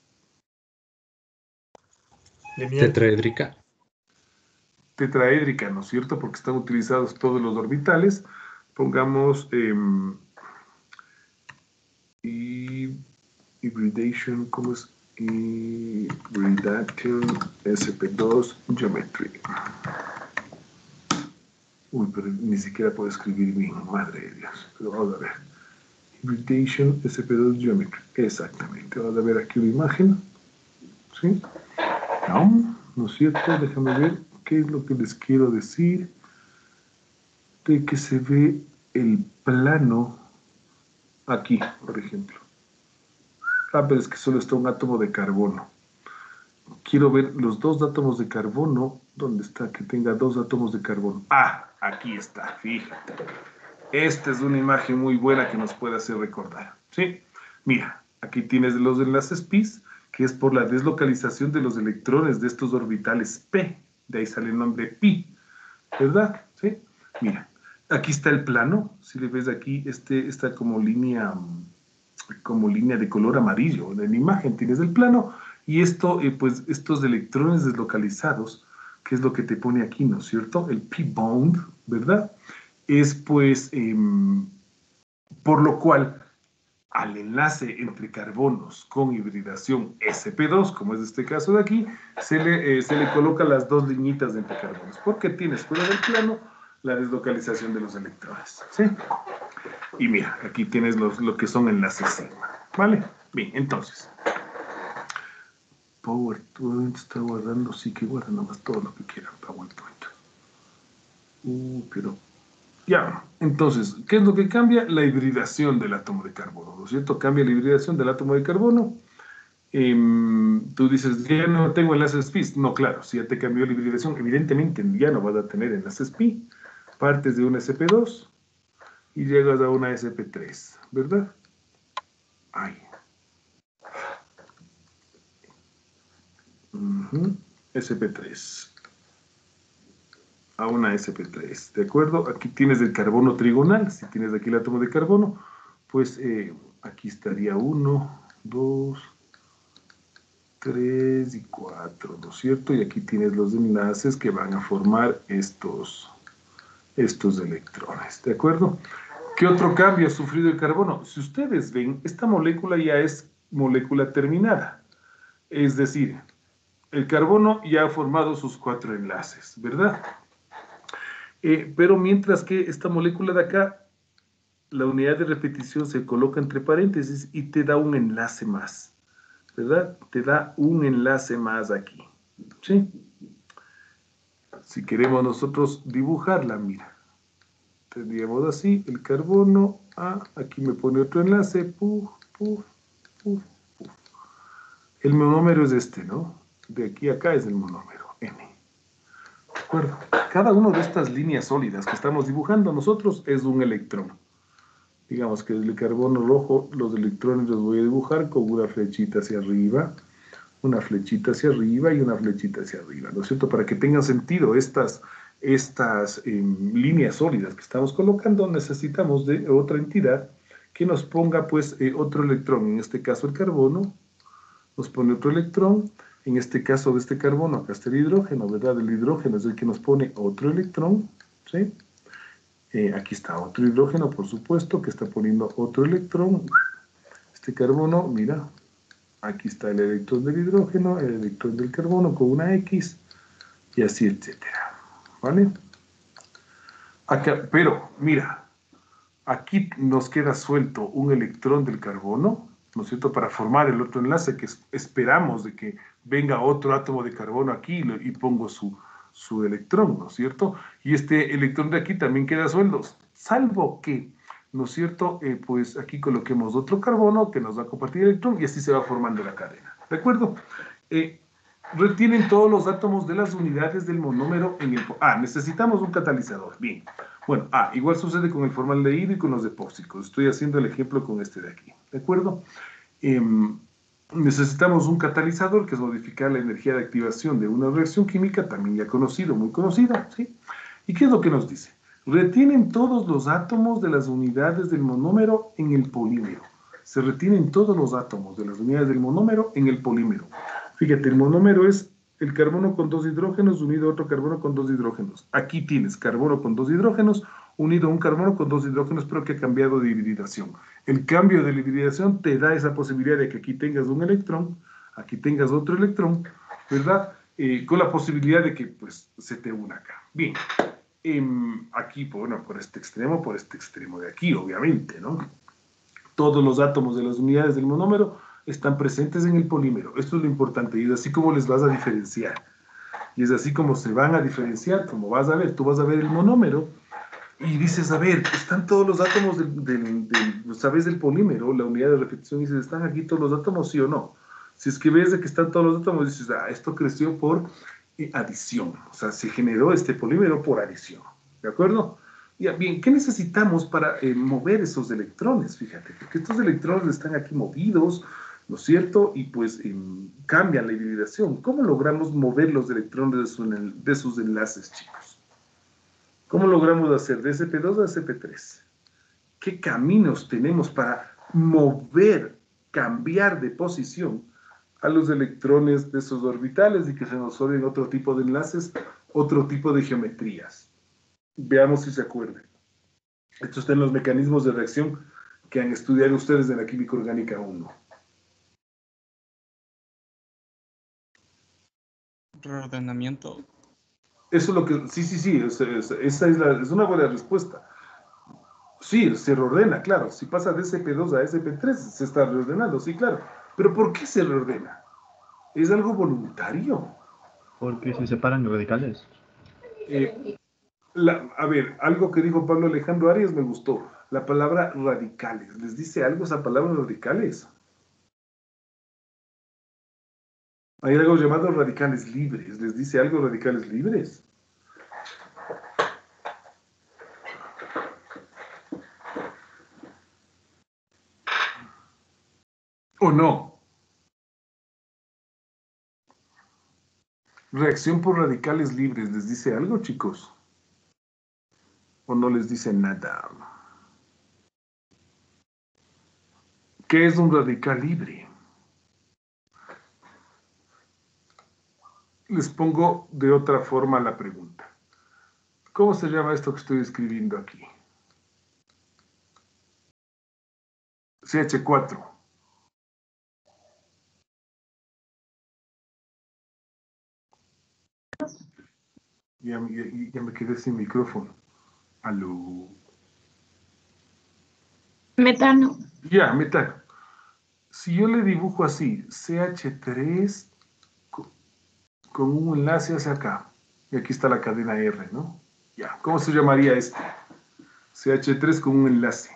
Tetraédrica. Tetraédrica, ¿no es cierto? Porque están utilizados todos los orbitales. Pongamos eh, hybridation, ¿cómo es? Hybridation S P dos Geometry. Uy, pero ni siquiera puedo escribir bien, madre de Dios. Pero vamos a ver. Hybridation S P dos Geometry. Exactamente. Vamos a ver aquí una imagen. ¿Sí? No, ¿no es cierto? Déjame ver qué es lo que les quiero decir. De que se ve el plano aquí, por ejemplo. Ah, pero es que solo está un átomo de carbono. Quiero ver los dos átomos de carbono. ¿Dónde está? Que tenga dos átomos de carbono. Ah, aquí está, fíjate. Esta es una imagen muy buena que nos puede hacer recordar. ¿Sí? Mira, aquí tienes los enlaces pi, que es por la deslocalización de los electrones de estos orbitales P. De ahí sale el nombre pi. ¿Verdad? ¿Sí? Mira, aquí está el plano. Si le ves aquí, este, esta como línea, como línea de color amarillo. En la imagen tienes el plano. Y esto, eh, pues, estos electrones deslocalizados, que es lo que te pone aquí, ¿no es cierto? El p-bond, ¿verdad? Es, pues, eh, por lo cual, al enlace entre carbonos con hibridación S P dos, como es este caso de aquí, se le, eh, se le coloca las dos liñitas de entre carbonos, porque tienes fuera del plano la deslocalización de los electrones, ¿sí? Y mira, aquí tienes los, lo que son enlaces sigma, ¿vale? Bien, entonces, PowerPoint está guardando, sí que guarda nomás todo lo que quiera PowerPoint. Uh, pero ya, entonces, ¿qué es lo que cambia? La hibridación del átomo de carbono, ¿no es cierto? Cambia la hibridación del átomo de carbono. Eh, tú dices, ya no tengo enlaces pi. No, claro, si ya te cambió la hibridación, evidentemente ya no vas a tener enlaces pi. Partes de una S P dos y llegas a una S P tres, ¿verdad? Ay. Uh-huh. S P tres. A una S P tres, ¿de acuerdo? Aquí tienes el carbono trigonal. Si tienes aquí el átomo de carbono, pues eh, aquí estaría uno, dos, tres y cuatro, ¿no es cierto? Y aquí tienes los enlaces que van a formar estos, estos electrones, ¿de acuerdo? ¿Qué otro cambio ha sufrido el carbono? Si ustedes ven, esta molécula ya es molécula terminada. Es decir, el carbono ya ha formado sus cuatro enlaces, ¿verdad? Eh, pero mientras que esta molécula de acá, la unidad de repetición se coloca entre paréntesis y te da un enlace más, ¿verdad? Te da un enlace más aquí, ¿sí? Si queremos nosotros dibujarla, mira, tendríamos así, el carbono, ah, aquí me pone otro enlace, puf, puf, puf, puf. El monómero es este, ¿no? De aquí a acá es el monómero, N. ¿De acuerdo? Cada una de estas líneas sólidas que estamos dibujando nosotros es un electrón. Digamos que el carbono rojo, los electrones los voy a dibujar con una flechita hacia arriba, una flechita hacia arriba y una flechita hacia arriba, ¿no es cierto? Para que tengan sentido estas, estas eh, líneas sólidas que estamos colocando, necesitamos de otra entidad que nos ponga pues eh, otro electrón, en este caso el carbono, nos pone otro electrón, en este caso de este carbono, acá está el hidrógeno, ¿verdad? El hidrógeno es el que nos pone otro electrón, ¿sí? Eh, aquí está otro hidrógeno, por supuesto, que está poniendo otro electrón. Este carbono, mira, aquí está el electrón del hidrógeno, el electrón del carbono con una X, y así, etcétera. ¿Vale? Acá, pero, mira, aquí nos queda suelto un electrón del carbono, ¿no es cierto?, para formar el otro enlace que esperamos de que venga otro átomo de carbono aquí y pongo su, su electrón, ¿no es cierto? Y este electrón de aquí también queda suelto, salvo que, ¿no es cierto?, eh, pues aquí coloquemos otro carbono que nos va a compartir el electrón y así se va formando la cadena, ¿de acuerdo? Eh, retienen todos los átomos de las unidades del monómero en el... Ah, necesitamos un catalizador, bien. Bueno, ah, igual sucede con el formaldehído y con los depósicos. Estoy haciendo el ejemplo con este de aquí, ¿de acuerdo? Eh, necesitamos un catalizador, que es modificar la energía de activación de una reacción química, también ya conocido, muy conocido, ¿sí? ¿Y qué es lo que nos dice? Retienen todos los átomos de las unidades del monómero en el polímero. Se retienen todos los átomos de las unidades del monómero en el polímero. Fíjate, el monómero es el carbono con dos hidrógenos unido a otro carbono con dos hidrógenos. Aquí tienes carbono con dos hidrógenos unido a un carbono con dos hidrógenos, pero que ha cambiado de hibridación. El cambio de hibridación te da esa posibilidad de que aquí tengas un electrón, aquí tengas otro electrón, ¿verdad? Eh, con la posibilidad de que pues se te una acá. Bien, eh, aquí, bueno, por este extremo, por este extremo de aquí, obviamente, ¿no? Todos los átomos de las unidades del monómero están presentes en el polímero. Esto es lo importante y es así como les vas a diferenciar. Y es así como se van a diferenciar, como vas a ver. Tú vas a ver el monómero y dices, a ver, están todos los átomos del, del, del, ¿sabes? Del polímero, la unidad de repetición, y dices, ¿están aquí todos los átomos, sí o no? Si es que ves de que están todos los átomos, dices, ah, esto creció por eh, adición. O sea, se generó este polímero por adición. ¿De acuerdo? Ya, bien, ¿qué necesitamos para eh, mover esos electrones? Fíjate, porque estos electrones están aquí movidos, ¿no es cierto? Y pues eh, cambian la hibridación. ¿Cómo logramos mover los electrones de, su, de sus enlaces, chicos? ¿Cómo logramos hacer de S P dos a S P tres? ¿Qué caminos tenemos para mover, cambiar de posición a los electrones de esos orbitales y que se nos formen otro tipo de enlaces, otro tipo de geometrías? Veamos si se acuerdan. Esto está en los mecanismos de reacción que han estudiado ustedes en la química orgánica uno. Reordenamiento. Eso es lo que... Sí, sí, sí. Es, es, esa es, la, es una buena respuesta. Sí, se reordena, claro. Si pasa de S P dos a S P tres, se está reordenando, sí, claro. Pero ¿por qué se reordena? Es algo voluntario. Porque se separan los radicales. Eh, la, a ver, algo que dijo Pablo Alejandro Arias me gustó. La palabra radicales. ¿Les dice algo esa palabra radicales? Hay algo llamado radicales libres. ¿Les dice algo radicales libres? ¿O no? Reacción por radicales libres. ¿Les dice algo, chicos? ¿O no les dice nada? ¿Qué es un radical libre? Les pongo de otra forma la pregunta. ¿Cómo se llama esto que estoy escribiendo aquí? C H cuatro. Ya, ya, ya me quedé sin micrófono. Aló. Metano. Ya, metano. Si yo le dibujo así, C H tres con, con un enlace hacia acá, y aquí está la cadena R, ¿no? Ya, ¿cómo se llamaría esto? C H tres con un enlace.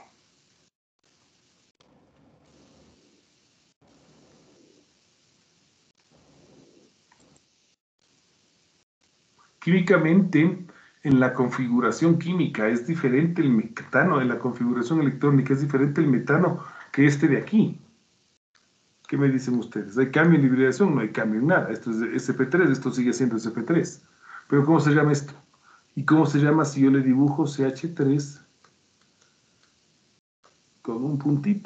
Químicamente, en la configuración química es diferente el metano, en la configuración electrónica es diferente el metano que este de aquí. ¿Qué me dicen ustedes? ¿Hay cambio en hibridación? No hay cambio en nada. Esto es S P tres, esto sigue siendo S P tres. Pero ¿cómo se llama esto? ¿Y cómo se llama si yo le dibujo C H tres con un puntito?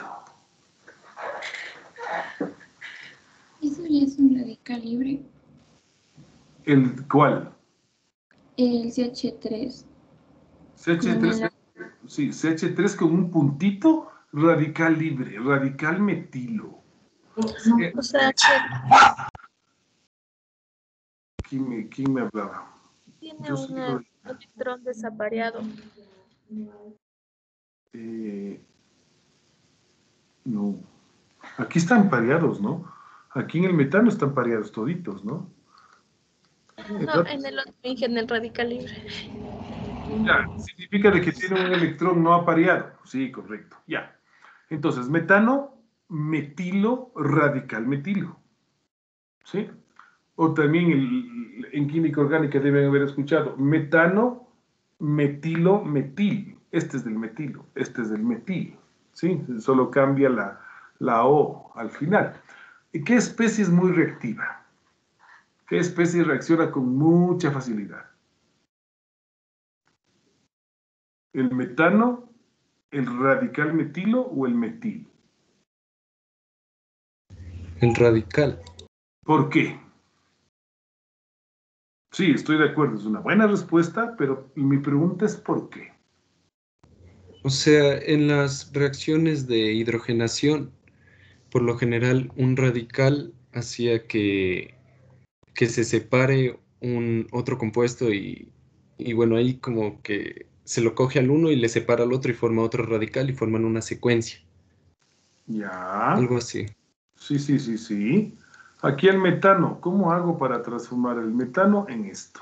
Eso ya es un radical libre. ¿El cuál? El C H tres. C H tres, sí, C H tres con un puntito, radical libre, radical metilo. Eh, O sea, que ¿quién, me, ¿Quién me hablaba? tiene Yo un soy eh, lo- electrón desapareado. eh, no. Aquí están pareados, ¿no? Aquí en el metano están pareados toditos, ¿no? No, en el otro en el radical libre. Ya, significa de que tiene un electrón no apareado. Sí, correcto. Ya. Entonces, metano, metilo, radical metilo. ¿Sí? O también el, en química orgánica deben haber escuchado metano, metilo, metil. Este es del metilo, este es del metil. ¿Sí? Solo cambia la, la O al final. ¿Y qué especie es muy reactiva? ¿Qué especie reacciona con mucha facilidad? ¿El metano, el radical metilo o el metil? El radical. ¿Por qué? Sí, estoy de acuerdo, es una buena respuesta, pero mi pregunta es ¿por qué? O sea, en las reacciones de hidrogenación, por lo general, un radical hacía que, que se separe un otro compuesto y, y bueno, ahí como que se lo coge al uno y le separa al otro y forma otro radical y forman una secuencia. Ya, Algo así. sí, sí, sí, sí. Aquí el metano, ¿cómo hago para transformar el metano en esto?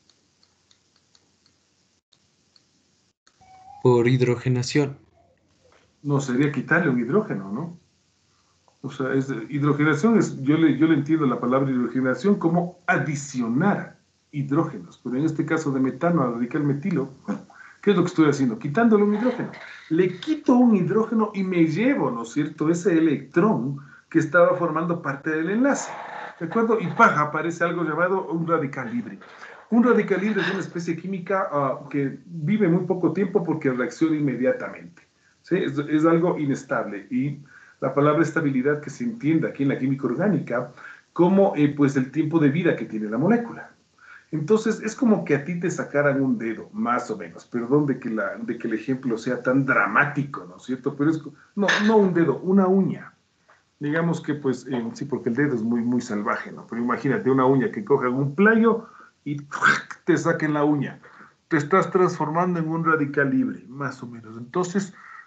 Por hidrogenación. No, sería quitarle un hidrógeno, ¿no? O sea, es, hidrogenación es, yo le, yo le entiendo la palabra hidrogenación como adicionar hidrógenos, pero en este caso de metano al radical metilo, bueno, ¿qué es lo que estoy haciendo? Quitándole un hidrógeno. Le quito un hidrógeno y me llevo, ¿no es cierto?, ese electrón que estaba formando parte del enlace, ¿de acuerdo? Y paja, aparece algo llamado un radical libre. Un radical libre es una especie química uh, que vive muy poco tiempo porque reacciona inmediatamente, ¿sí? Es, es algo inestable y la palabra estabilidad que se entiende aquí en la química orgánica como eh, pues el tiempo de vida que tiene la molécula. Entonces, es como que a ti te sacaran un dedo, más o menos. Perdón de que, la, de que el ejemplo sea tan dramático, ¿no es cierto? Pero es, no, no un dedo, una uña. Digamos que, pues, eh, sí, porque el dedo es muy, muy salvaje, ¿no? Pero imagínate una uña que coja un playo y te saquen la uña. Te estás transformando en un radical libre, más o menos. Entonces,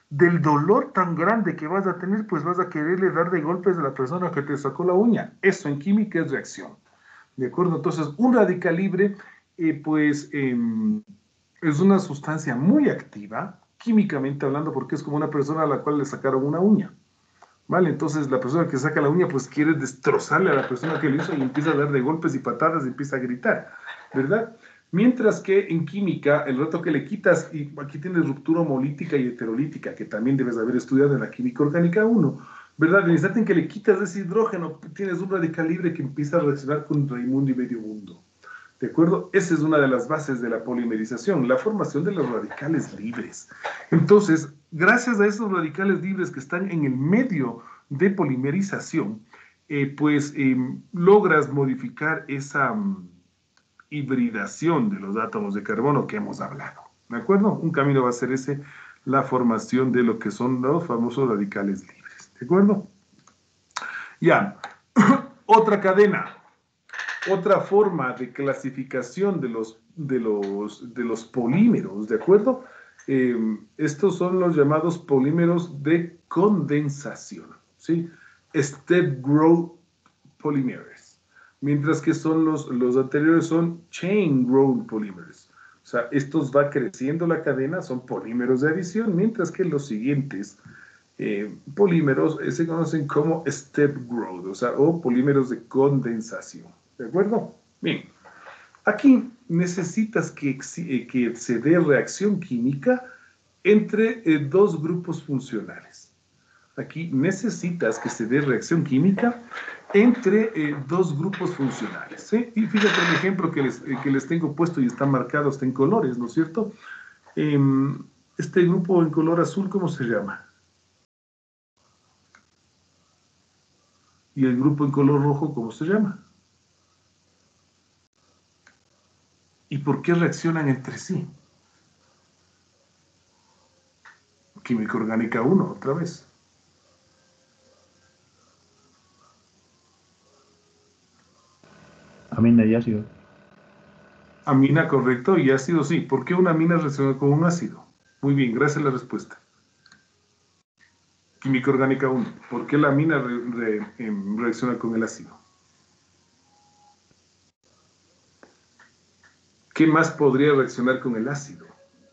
Del dolor tan grande que vas a tener, pues vas a quererle dar de golpes a la persona que te sacó la uña. Eso en química es reacción. ¿De acuerdo? Entonces, un radical libre, eh, pues, eh, es una sustancia muy activa, químicamente hablando, porque es como una persona a la cual le sacaron una uña. ¿Vale? Entonces, la persona que saca la uña, pues quiere destrozarle a la persona que lo hizo y empieza a dar de golpes y patadas y empieza a gritar, ¿verdad? Mientras que en química, el rato que le quitas, y aquí tienes ruptura homolítica y heterolítica, que también debes haber estudiado en la química orgánica uno, ¿verdad? En el instante en que le quitas ese hidrógeno, tienes un radical libre que empieza a reaccionar con Raimundo y medio mundo. ¿De acuerdo? Esa es una de las bases de la polimerización, la formación de los radicales libres. Entonces, gracias a esos radicales libres que están en el medio de polimerización, eh, pues eh, logras modificar esa um, hibridación de los átomos de carbono que hemos hablado. ¿De acuerdo? Un camino va a ser ese, la formación de lo que son los famosos radicales libres. ¿De acuerdo? Ya. Otra cadena. Otra forma de clasificación de los, de los, de los polímeros, ¿de acuerdo? Eh, estos son los llamados polímeros de condensación, ¿sí? Step growth polímeros. Mientras que son los, los anteriores son chain growth polímeros. O sea, estos va creciendo la cadena, son polímeros de adición, mientras que los siguientes eh, polímeros eh, se conocen como step growth, o sea, o polímeros de condensación. ¿De acuerdo? Bien. Aquí necesitas que, que se dé reacción química entre eh, dos grupos funcionales. Aquí necesitas que se dé reacción química entre eh, dos grupos funcionales. ¿Sí? Y fíjate el ejemplo que les, eh, que les tengo puesto y está marcado hasta en colores, ¿no es cierto? Eh, este grupo en color azul, ¿cómo se llama? Y el grupo en color rojo, ¿cómo se llama? ¿Y por qué reaccionan entre sí? Química orgánica uno, otra vez. Amina y ácido. Amina, correcto, y ácido, sí. ¿Por qué una amina reacciona con un ácido? Muy bien, gracias a la respuesta. Química orgánica uno. ¿Por qué la amina re, re, eh, reacciona con el ácido? ¿Qué más podría reaccionar con el ácido?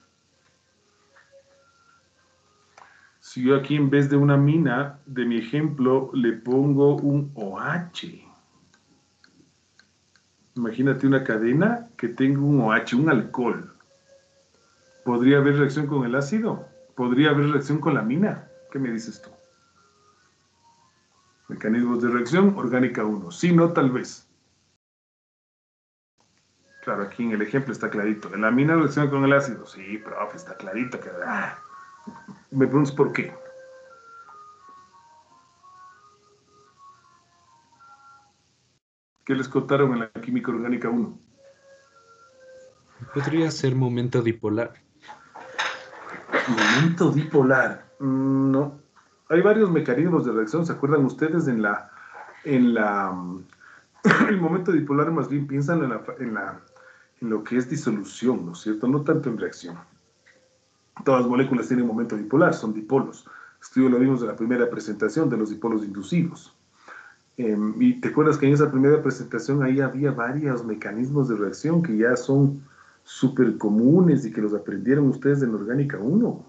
Si yo aquí en vez de una amina, de mi ejemplo, le pongo un OH. Imagínate una cadena que tenga un OH, un alcohol. ¿Podría haber reacción con el ácido? ¿Podría haber reacción con la amina? ¿Qué me dices tú? Mecanismos de reacción, orgánica uno. Sí, no, tal vez. Claro, aquí en el ejemplo está clarito. La amina reacciona con el ácido. Sí, profe, está clarito. Que... Ah. Me preguntas por qué. ¿Qué les contaron en la química orgánica uno? Podría ser momento dipolar. Momento dipolar. Mm, no. Hay varios mecanismos de reacción. ¿Se acuerdan ustedes en la... En la el momento dipolar más bien piensan en, la, en, la, en lo que es disolución, ¿no es cierto? No tanto en reacción. Todas las moléculas tienen momento dipolar, son dipolos. Esto lo vimos en la primera presentación de los dipolos inducidos. Eh, y te acuerdas que en esa primera presentación ahí había varios mecanismos de reacción que ya son súper comunes y que los aprendieron ustedes en Orgánica uno.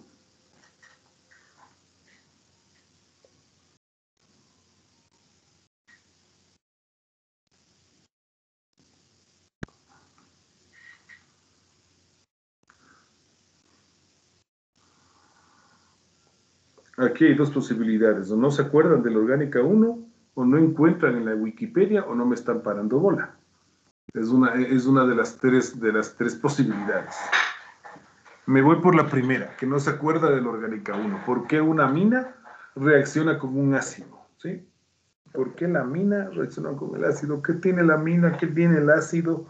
Aquí hay dos posibilidades, o no se acuerdan de la Orgánica uno, o no encuentran en la Wikipedia, o no me están parando bola. Es una, es una de, las tres, de las tres posibilidades. Me voy por la primera, que no se acuerda de la Orgánica uno. ¿Por qué una amina reacciona con un ácido? ¿Sí? ¿Por qué la amina reacciona con el ácido? ¿Qué tiene la amina? ¿Qué tiene el ácido?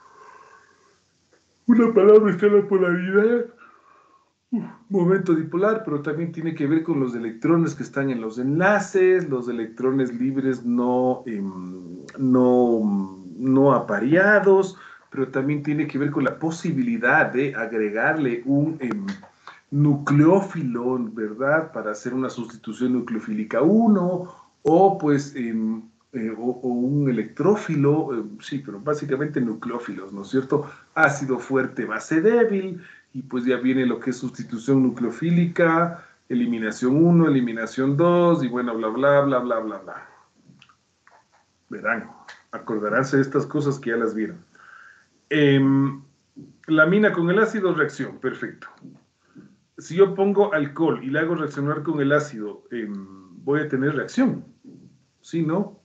Una palabra está en la polaridad. Momento dipolar, pero también tiene que ver con los electrones que están en los enlaces, los electrones libres no, eh, no, no apareados, pero también tiene que ver con la posibilidad de agregarle un, eh, nucleófilo, ¿verdad? Para hacer una sustitución nucleofílica uno, o pues eh, eh, o, o un electrófilo, eh, sí, pero básicamente nucleófilos, ¿no es cierto? Ácido fuerte, base débil, y pues ya viene lo que es sustitución nucleofílica, eliminación uno, eliminación dos, y bueno, bla, bla, bla, bla, bla, bla. Verán, acordaránse de estas cosas que ya las vieron. Eh, la amina con el ácido, reacción, perfecto. Si yo pongo alcohol y le hago reaccionar con el ácido, eh, voy a tener reacción. ¿Sí, no?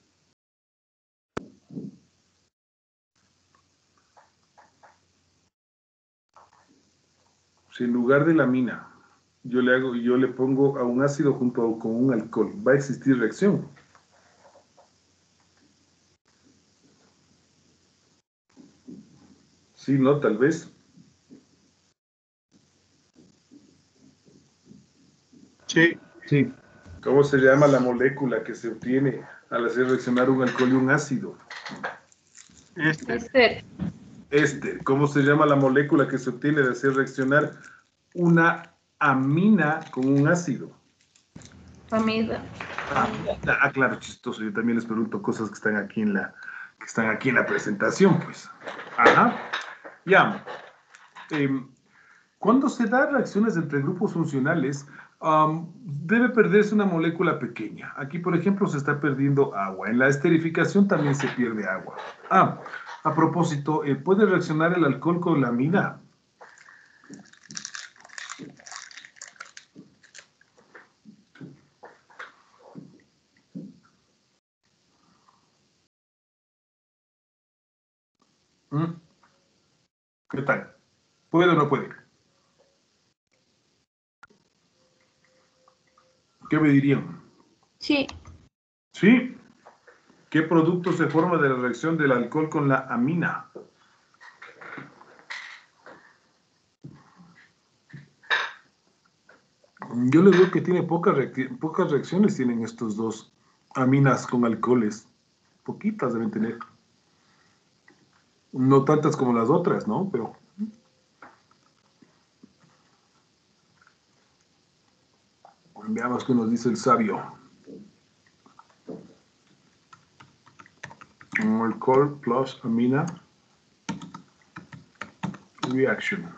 Si en lugar de la amina yo le hago, yo le pongo a un ácido junto a, con un alcohol, ¿va a existir reacción? Sí, no, tal vez. Sí. Sí. ¿Cómo se llama la molécula que se obtiene al hacer reaccionar un alcohol y un ácido? Este. Éster. Éster. ¿Cómo se llama la molécula que se obtiene de hacer reaccionar una amina con un ácido? Amida. Ah, ah, claro, chistoso. Yo también les pregunto cosas que están aquí en la, que están aquí en la presentación, pues. Ajá. Ya. Eh, cuando se dan reacciones entre grupos funcionales, um, debe perderse una molécula pequeña. Aquí, por ejemplo, se está perdiendo agua. En la esterificación también se pierde agua. Ah, a propósito, eh, ¿puede reaccionar el alcohol con la amina? ¿Mm? ¿Qué tal? ¿Puede o no puede? ¿Qué me dirían? Sí. ¿Sí? ¿Qué producto se forma de la reacción del alcohol con la amina? Yo le veo que tiene pocas, reacc- pocas reacciones tienen estos dos aminas con alcoholes. Poquitas deben tener. No tantas como las otras, ¿no? Pero veamos qué nos dice el sabio. Alcohol plus amina reaction.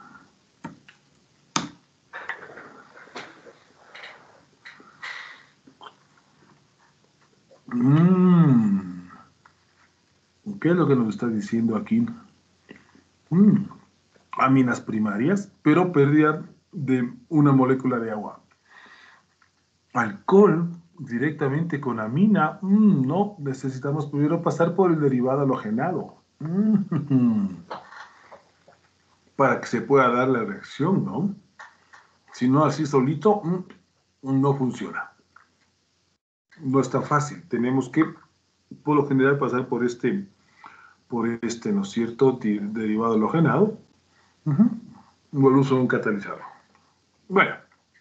Mm. ¿Qué es lo que nos está diciendo aquí? Mm. Aminas primarias, pero pérdida de una molécula de agua. Alcohol directamente con amina, mm, no, necesitamos primero pasar por el derivado halogenado. Mm. Para que se pueda dar la reacción, ¿no? Si no, así solito, mm, no funciona. No es tan fácil. Tenemos que, por lo general, pasar por este, por este, ¿no es cierto?, Di- derivado halogenado. Uh-huh. O el uso de un catalizador. Bueno,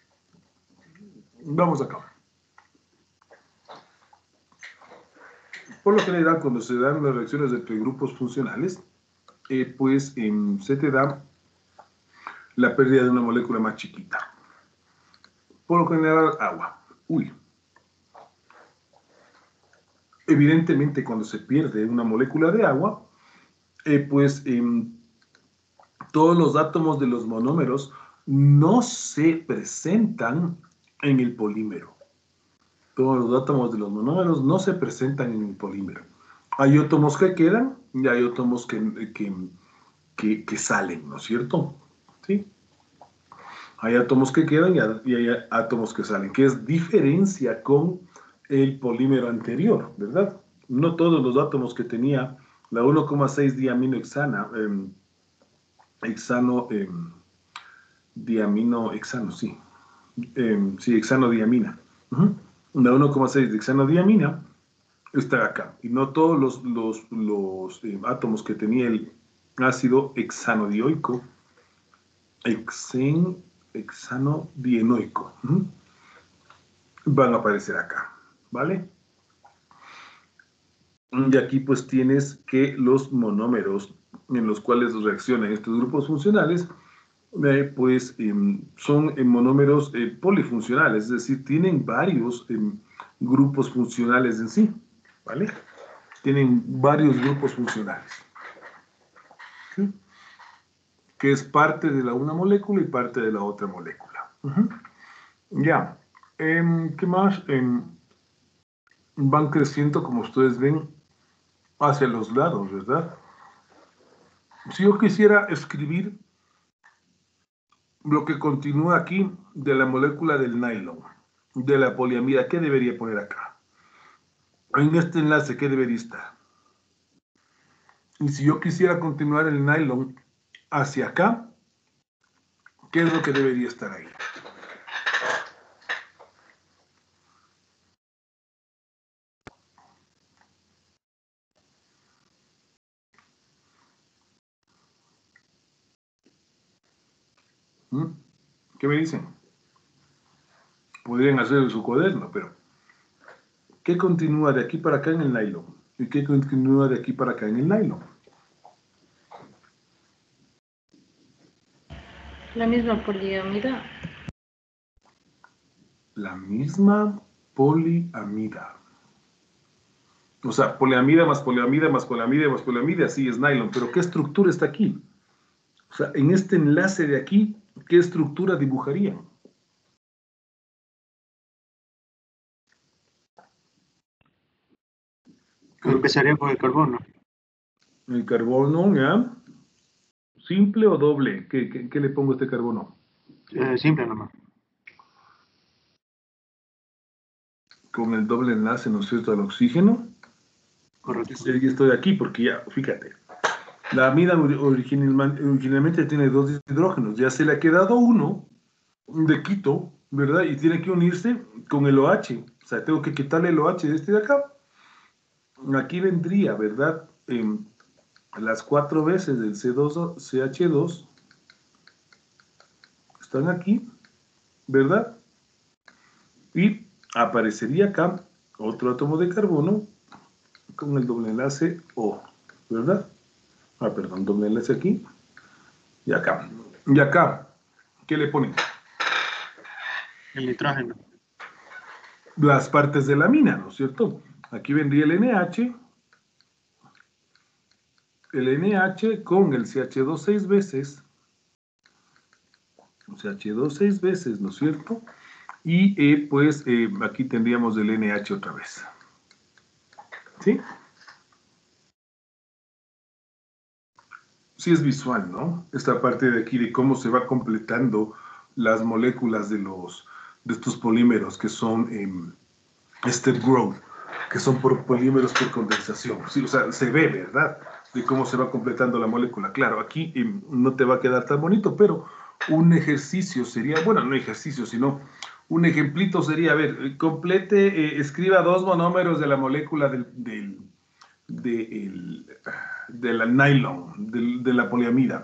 vamos acá. Por lo general, cuando se dan las reacciones entre grupos funcionales, eh, pues eh, se te da la pérdida de una molécula más chiquita. Por lo general, agua. Uy. Evidentemente, cuando se pierde una molécula de agua, eh, pues eh, todos los átomos de los monómeros no se presentan en el polímero. Todos los átomos de los monómeros no se presentan en el polímero. Hay átomos que quedan y hay átomos que, que, que, que salen, ¿no es cierto? ¿Sí? Hay átomos que quedan y hay, y hay átomos que salen, que es diferencia con el polímero anterior, ¿verdad? No todos los átomos que tenía la uno coma seis diaminohexana, eh, hexano, eh, diamino, hexano, sí, eh, sí, hexanodiamina. Uh-huh. La uno coma seis de hexanodiamina está acá. Y no todos los, los, los eh, átomos que tenía el ácido hexanodioico, hexen, hexanodienoico, uh-huh, van a aparecer acá, ¿vale? Y aquí pues tienes que los monómeros en los cuales reaccionan estos grupos funcionales eh, pues eh, son eh, monómeros eh, polifuncionales, es decir, tienen varios eh, grupos funcionales en sí, ¿vale? Tienen varios grupos funcionales, ¿sí? Que es parte de la una molécula y parte de la otra molécula. Uh-huh. Ya, eh, ¿qué más? Eh, van creciendo, como ustedes ven, hacia los lados, ¿verdad? Si yo quisiera escribir lo que continúa aquí de la molécula del nylon, de la poliamida, ¿qué debería poner acá? En este enlace, ¿qué debería estar? Y si yo quisiera continuar el nylon hacia acá, ¿qué es lo que debería estar ahí? ¿Mm? ¿Qué me dicen? Podrían hacer en su cuaderno, pero ¿qué continúa de aquí para acá en el nylon? ¿Y qué continúa de aquí para acá en el nylon? La misma poliamida. La misma poliamida. O sea, poliamida más poliamida más poliamida más poliamida, sí es nylon, pero ¿qué estructura está aquí? O sea, en este enlace de aquí, ¿qué estructura dibujarían? Empezaría por el carbono. El carbono, ¿ya? ¿Simple o doble? ¿Qué, qué, qué le pongo a este carbono? Eh, simple nomás. Con el doble enlace, ¿no es cierto?, al oxígeno. Correcto. Sí, estoy aquí porque ya, fíjate, la amida originalmente, originalmente tiene dos hidrógenos, ya se le ha quedado uno de quito, ¿verdad? Y tiene que unirse con el OH, o sea, tengo que quitarle el OH de este de acá. Aquí vendría, ¿verdad? Eh, las cuatro veces del C dos, C H dos están aquí, ¿verdad? Y aparecería acá otro átomo de carbono con el doble enlace O, ¿verdad? Ah, perdón, doble enlace aquí y acá. Y acá, ¿qué le ponen? El nitrógeno. Las partes de la mina, ¿no es cierto? Aquí vendría el N H, el N H con el C H dos seis veces, C H dos seis veces, ¿no es cierto? Y eh, pues eh, aquí tendríamos el N H otra vez. ¿Sí? Sí es visual, ¿no? Esta parte de aquí de cómo se va completando las moléculas de, los, de estos polímeros que son eh, step growth, que son por polímeros por condensación. Sí, o sea, se ve, ¿verdad? De cómo se va completando la molécula. Claro, aquí eh, no te va a quedar tan bonito, pero un ejercicio sería, bueno, no ejercicio, sino un ejemplito sería, a ver, complete, eh, escriba dos monómeros de la molécula del, del de, el, de la nylon, de, de la poliamida.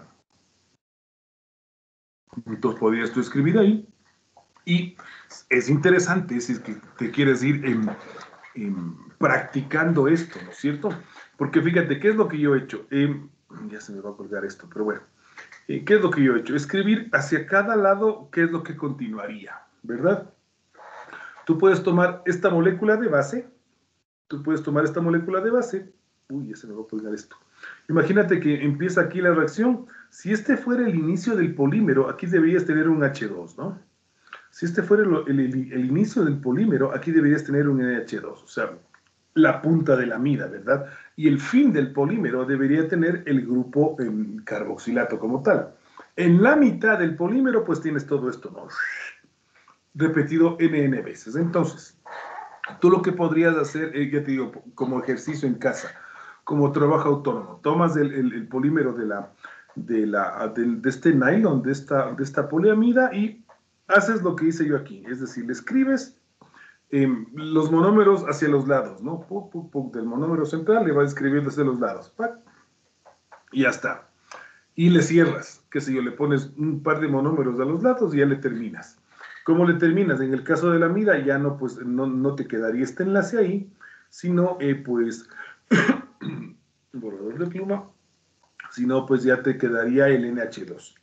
Entonces podrías tú escribir ahí y es interesante si es que te quieres ir en, en practicando esto, ¿no es cierto? Porque fíjate, ¿qué es lo que yo he hecho? Eh, ya se me va a colgar esto, pero bueno. Eh, ¿Qué es lo que yo he hecho? Escribir hacia cada lado qué es lo que continuaría, ¿verdad? Tú puedes tomar esta molécula de base, tú puedes tomar esta molécula de base. Uy, ya se me va a colgar esto. Imagínate que empieza aquí la reacción. Si este fuera el inicio del polímero, aquí deberías tener un H dos, ¿no? Si este fuera el, el, el inicio del polímero, aquí deberías tener un N H dos, o sea, la punta de la amida, ¿verdad? Y el fin del polímero debería tener el grupo eh, carboxilato como tal. En la mitad del polímero, pues tienes todo esto, ¿no? Repetido N N veces. Entonces, tú lo que podrías hacer, eh, ya te digo, como ejercicio en casa, como trabajo autónomo, tomas el, el, el polímero de, la, de, la, de, de este nylon, de esta, de esta poliamida y haces lo que hice yo aquí, es decir, le escribes eh, los monómeros hacia los lados, ¿no? Puc, puc, puc, del monómero central le vas escribiendo hacia los lados, ¡pac! Y ya está. Y le cierras, qué sé yo, le pones un par de monómeros a los lados y ya le terminas. ¿Cómo le terminas? En el caso de la amida ya no, pues, no, no te quedaría este enlace ahí, sino, eh, pues, borrador de pluma, sino, pues, ya te quedaría el N H dos.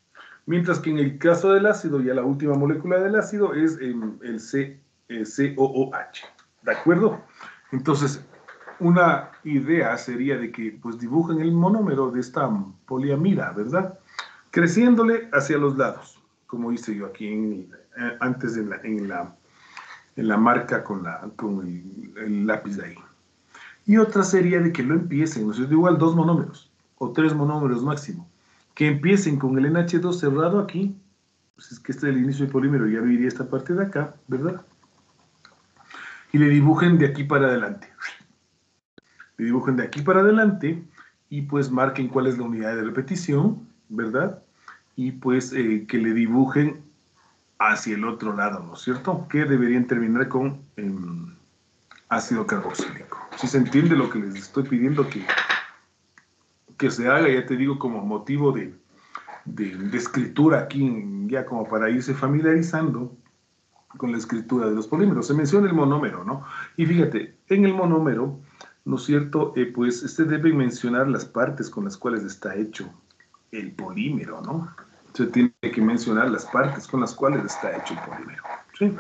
Mientras que en el caso del ácido, ya la última molécula del ácido es eh, el C, eh, C O O H. ¿De acuerdo? Entonces, una idea sería de que pues dibujen el monómero de esta poliamida, ¿verdad? Creciéndole hacia los lados, como hice yo aquí en, eh, antes en la, en, la, en la marca con, la, con el, el lápiz de ahí. Y otra sería de que lo empiecen, ¿no es cierto? Igual dos monómeros, o tres monómeros máximo, que empiecen con el N H dos cerrado aquí, pues es que este es el inicio del polímero, ya lo iría esta parte de acá, ¿verdad? Y le dibujen de aquí para adelante. Le dibujen de aquí para adelante y pues marquen cuál es la unidad de repetición, ¿verdad? Y pues eh, que le dibujen hacia el otro lado, ¿no es cierto? Que deberían terminar con eh, ácido carboxílico. Si se entiende lo que les estoy pidiendo que, que se haga, ya te digo, como motivo de, de, de escritura aquí, ya como para irse familiarizando con la escritura de los polímeros. Se menciona el monómero, ¿no? Y fíjate, en el monómero, ¿no es cierto? Eh, pues este debe mencionar las partes con las cuales está hecho el polímero, ¿no? Se tiene que mencionar las partes con las cuales está hecho el polímero, ¿sí?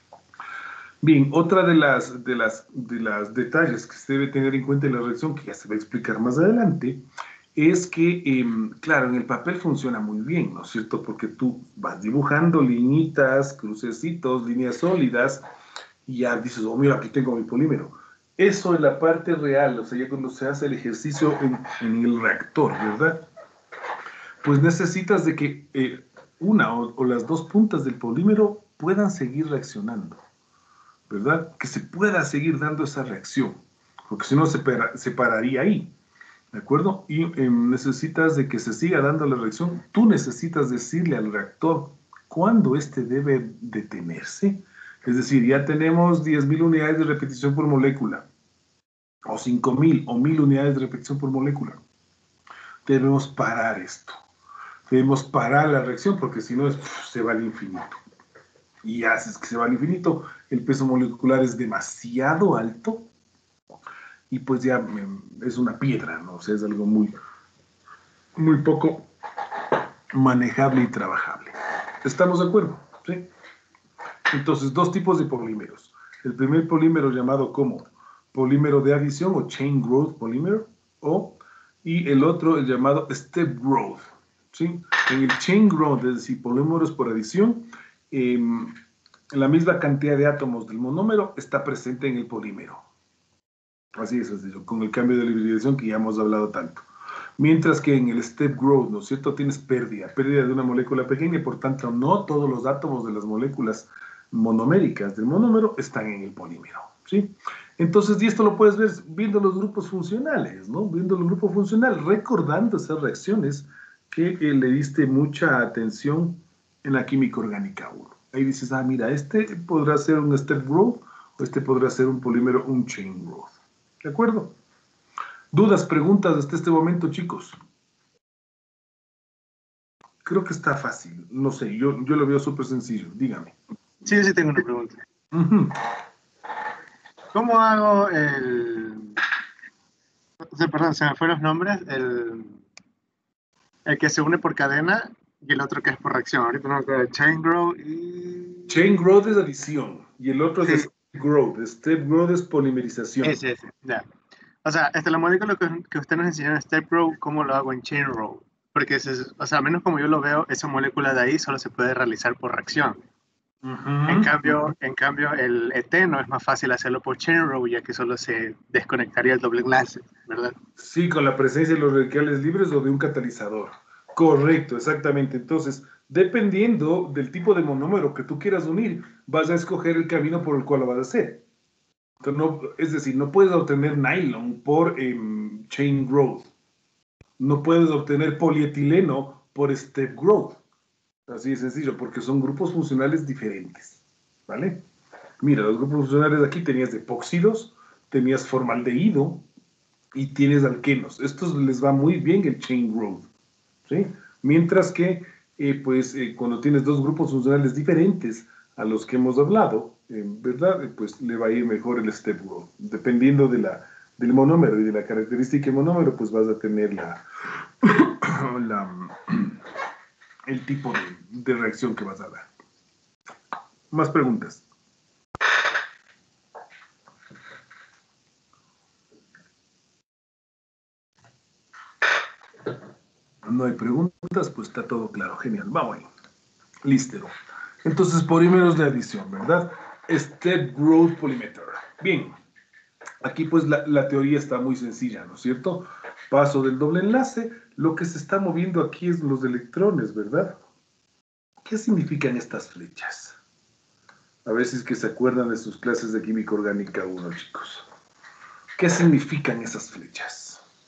Bien, otra de las, de las, de las detalles que se debe tener en cuenta en la reacción, que ya se va a explicar más adelante, es que, eh, claro, en el papel funciona muy bien, ¿no es cierto? Porque tú vas dibujando liñitas, crucecitos, líneas sólidas, y ya dices, oh, mira, aquí tengo mi polímero. Eso en la parte real, o sea, ya cuando se hace el ejercicio en, en el reactor, ¿verdad? Pues necesitas de que eh, una o, o las dos puntas del polímero puedan seguir reaccionando, ¿verdad? Que se pueda seguir dando esa reacción, porque si no se, para, se pararía ahí, ¿de acuerdo? Y eh, necesitas de que se siga dando la reacción. Tú necesitas decirle al reactor cuándo éste debe detenerse. Es decir, ya tenemos diez mil unidades de repetición por molécula, o cinco mil, o mil unidades de repetición por molécula. Debemos parar esto. Debemos parar la reacción, porque si no es, se va al infinito. Y haces que se va al infinito, el peso molecular es demasiado alto, y pues ya es una piedra, ¿no? O sea, es algo muy, muy poco manejable y trabajable. ¿Estamos de acuerdo? ¿Sí? Entonces, dos tipos de polímeros. El primer polímero llamado como polímero de adición o chain growth polímero, o, y el otro el llamado step growth, ¿sí? En el chain growth, es decir, polímeros por adición, eh, la misma cantidad de átomos del monómero está presente en el polímero. Así es, así, con el cambio de la hibridación que ya hemos hablado tanto. Mientras que en el step growth, ¿no es cierto?, tienes pérdida, pérdida de una molécula pequeña y por tanto no todos los átomos de las moléculas monoméricas del monómero están en el polímero, ¿sí? Entonces, y esto lo puedes ver viendo los grupos funcionales, ¿no? Viendo el grupo funcional, recordando esas reacciones que eh, le diste mucha atención en la química orgánica uno. Ahí dices, ah, mira, este podrá ser un step growth o este podrá ser un polímero, un chain growth. ¿De acuerdo? ¿Dudas, preguntas hasta este momento, chicos? Creo que está fácil. No sé, yo, yo lo veo súper sencillo. Dígame. Sí, sí tengo una pregunta. Uh-huh. ¿Cómo hago el... O sea, perdón, se me fueron los nombres. El, el que se une por cadena y el otro que es por reacción. Ahorita no me acuerdo. Chain growth y... Chain growth es adición y el otro Sí. es step growth. Step growth es polimerización. Ese, ese, ya. O sea, este, la molécula que, que usted nos enseñó en Step Growth, ¿cómo lo hago en Chain Growth? Porque, ese, o sea, menos como yo lo veo, esa molécula de ahí solo se puede realizar por reacción. Uh-huh. En cambio, en cambio, el eteno es más fácil hacerlo por Chain Growth, ya que solo se desconectaría el doble enlace, ¿verdad? Sí, con la presencia de los radicales libres o de un catalizador. Correcto, exactamente. Entonces, dependiendo del tipo de monómero que tú quieras unir, vas a escoger el camino por el cual lo vas a hacer. Entonces, no, es decir, no puedes obtener nylon por eh, chain growth. No puedes obtener polietileno por step growth. Así de sencillo, porque son grupos funcionales diferentes. ¿Vale? Mira, los grupos funcionales de aquí tenías epóxidos, tenías formaldehído y tienes alquenos. Estos les va muy bien el chain growth, ¿sí? Mientras que, eh, pues, eh, cuando tienes dos grupos funcionales diferentes a los que hemos hablado, eh, ¿verdad? Eh, pues le va a ir mejor el step growth. Dependiendo de la, del monómero y de la característica del monómero, pues vas a tener la, la el tipo de, de reacción que vas a dar. Más preguntas. No hay preguntas, pues está todo claro. Genial, vamos ahí. Listo. Entonces, primero es la adición, ¿verdad? Step Growth Polymeter. Bien. Aquí pues la, la teoría está muy sencilla, ¿no es cierto? Paso del doble enlace. Lo que se está moviendo aquí es los electrones, ¿verdad? ¿Qué significan estas flechas? A ver si es que se acuerdan de sus clases de química orgánica uno, chicos. ¿Qué significan esas flechas?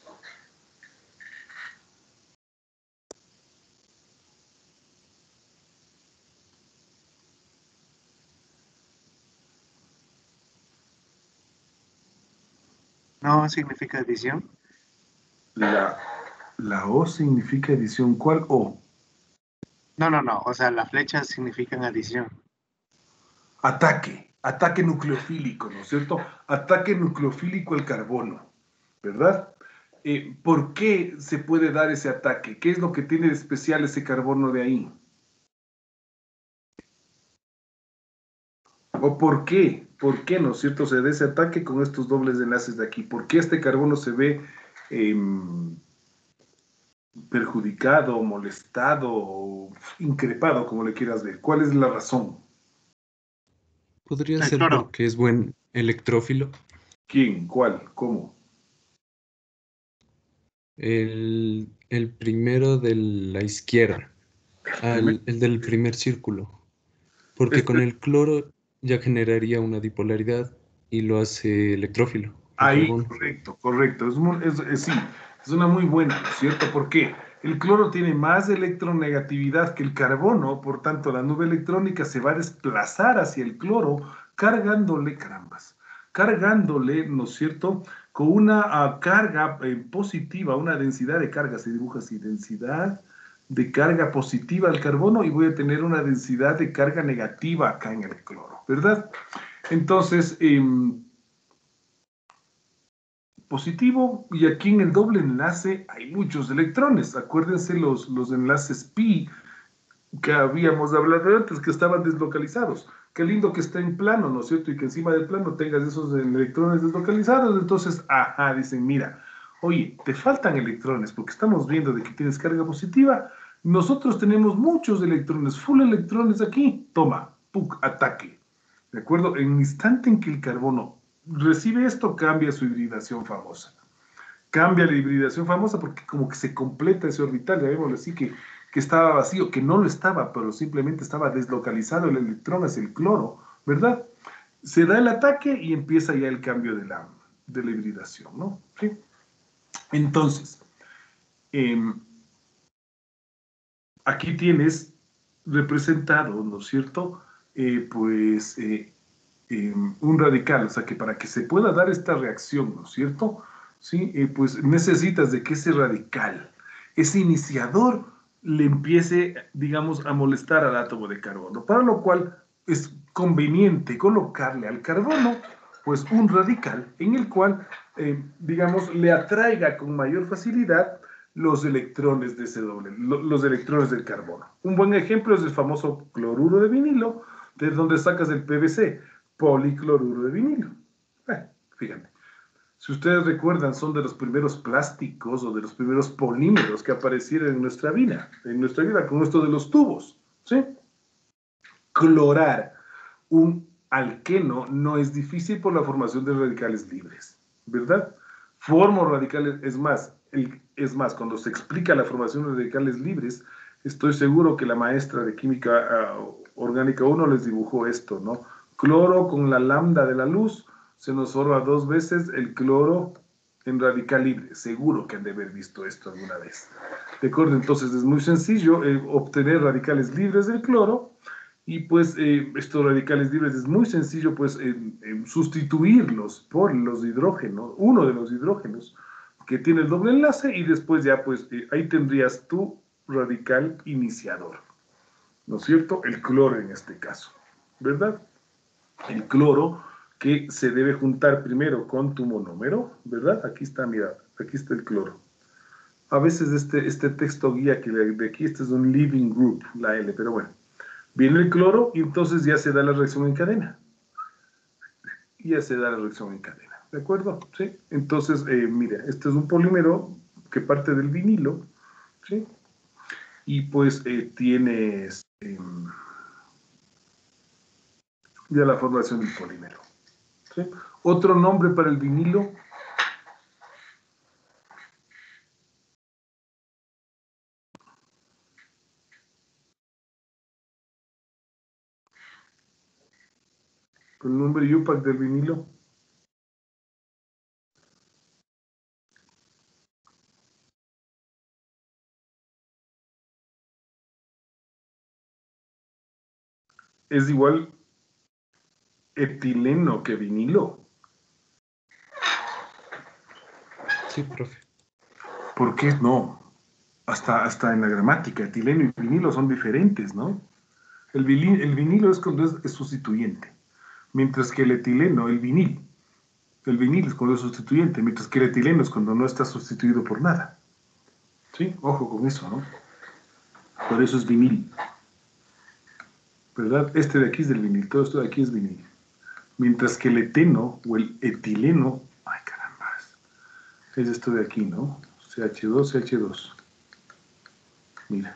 No significa adición. La, la O significa adición. ¿Cuál O? No, no, no. O sea, las flechas significan adición. Ataque. Ataque nucleofílico, ¿no es cierto? Ataque nucleofílico al carbono, ¿verdad? Eh, ¿Por qué se puede dar ese ataque? ¿Qué es lo que tiene de especial ese carbono de ahí? ¿O por qué? ¿Por qué, no es cierto, se da ese ataque con estos dobles enlaces de aquí? ¿Por qué este carbono se ve eh, perjudicado, molestado, increpado, como le quieras ver? ¿Cuál es la razón? Podría El ser cloro. porque es buen electrófilo. ¿Quién? ¿Cuál? ¿Cómo? El, el primero de la izquierda, al- el del primer círculo. Porque con Este, el cloro ya generaría una dipolaridad y lo hace electrófilo, el ahí, carbono. correcto, correcto. Es, muy- es- es- sí, es una muy buena, ¿no es cierto? ¿Por qué? El cloro tiene más electronegatividad que el carbono, por tanto la nube electrónica se va a desplazar hacia el cloro cargándole, carambas, cargándole, ¿no es cierto? Con una ah, carga eh, positiva, una densidad de carga, se dibuja así, densidad de carga positiva al carbono y voy a tener una densidad de carga negativa acá en el cloro, ¿verdad? Entonces, em, positivo, y aquí en el doble enlace hay muchos electrones. Acuérdense los, los enlaces pi que habíamos hablado antes, que estaban deslocalizados. Qué lindo que está en plano, ¿no es cierto? Y que encima del plano tengas esos electrones deslocalizados. Entonces, ajá, dicen, mira, oye, te faltan electrones porque estamos viendo de que tienes carga positiva. Nosotros tenemos muchos electrones, full electrones aquí. Toma, puc, ataque. ¿De acuerdo? En el instante en que el carbono recibe esto, cambia su hibridación famosa. Cambia la hibridación famosa porque como que se completa ese orbital, llamémoslo así, que, que estaba vacío, que no lo estaba, pero simplemente estaba deslocalizado el electrón hacia el cloro, ¿verdad? Se da el ataque y empieza ya el cambio de la, de la hibridación, ¿no? ¿Sí? Entonces, eh, aquí tienes representado, ¿no es cierto? Eh, pues eh, eh, un radical, o sea que para que se pueda dar esta reacción, ¿no es cierto? Sí, eh, pues necesitas de que ese radical, ese iniciador, le empiece, digamos, a molestar al átomo de carbono, para lo cual es conveniente colocarle al carbono, pues un radical en el cual, eh, digamos, le atraiga con mayor facilidad los electrones de ese doble, lo, los electrones del carbono. Un buen ejemplo es el famoso cloruro de vinilo, de donde sacas el P V C, policloruro de vinilo. Eh, fíjate. Si ustedes recuerdan, son de los primeros plásticos o de los primeros polímeros que aparecieron en nuestra vida, en nuestra vida, con esto de los tubos, ¿sí? Clorar un alqueno no es difícil por la formación de radicales libres, ¿verdad? Formo radicales, es más, el, es más, cuando se explica la formación de radicales libres, estoy seguro que la maestra de química uh, orgánica uno les dibujó esto, ¿no? Cloro con la lambda de la luz, se nos forma dos veces el cloro en radical libre. Seguro que han de haber visto esto alguna vez. ¿De acuerdo? Entonces es muy sencillo eh, obtener radicales libres del cloro y pues eh, estos radicales libres es muy sencillo pues eh, eh, sustituirlos por los hidrógenos, uno de los hidrógenos que tiene el doble enlace y después ya pues eh, ahí tendrías tu radical iniciador, ¿no es cierto? El cloro en este caso, ¿verdad? El cloro que se debe juntar primero con tu monómero, ¿verdad? Aquí está, mira, aquí está el cloro. A veces este, este texto guía que de aquí, este es un leaving group, la L, pero bueno. Viene el cloro y entonces ya se da la reacción en cadena. Ya se da la reacción en cadena, ¿de acuerdo? ¿Sí? Entonces, eh, mira, este es un polímero que parte del vinilo, ¿sí? Y pues eh, tienes eh, ya la formación del polímero, ¿sí? Otro nombre para el vinilo. El nombre I U P A C del vinilo. Es igual etileno que vinilo. Sí, profe. ¿Por qué no? Hasta, hasta en la gramática, etileno y vinilo son diferentes, ¿no? El, vili- el vinilo es cuando es, es sustituyente, mientras que el etileno, el vinil, el vinil es cuando es sustituyente, mientras que el etileno es cuando no está sustituido por nada. ¿Sí? Ojo con eso, ¿no? Por eso es vinil. ¿Verdad? Este de aquí es del vinil, todo esto de aquí es vinil. Mientras que el eteno o el etileno, ay caramba, es esto de aquí, ¿no? C H dos, C H dos. Mira.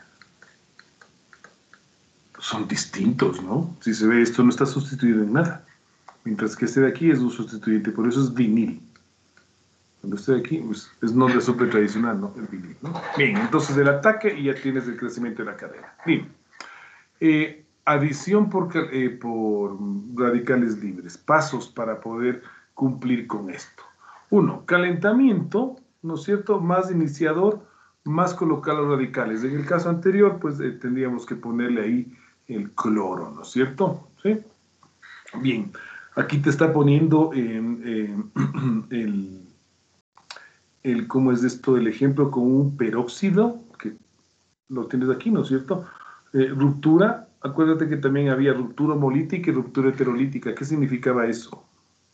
Son distintos, ¿no? Si se ve, esto no está sustituido en nada. Mientras que este de aquí es un sustituyente, por eso es vinil. Cuando este de aquí, pues, es nombre súper tradicional, ¿no? El vinil, ¿no? Bien, entonces el ataque y ya tienes el crecimiento de la cadena. Bien. Eh, adición por, eh, por radicales libres. Pasos para poder cumplir con esto. Uno, calentamiento, ¿no es cierto? Más iniciador, más colocar los radicales. En el caso anterior, pues eh, tendríamos que ponerle ahí el cloro, ¿no es cierto? ¿Sí? Bien, aquí te está poniendo eh, eh, el, el, ¿cómo es esto? El ejemplo con un peróxido, que lo tienes aquí, ¿no es cierto? Eh, ruptura, acuérdate que también había ruptura homolítica y ruptura heterolítica. ¿Qué significaba eso?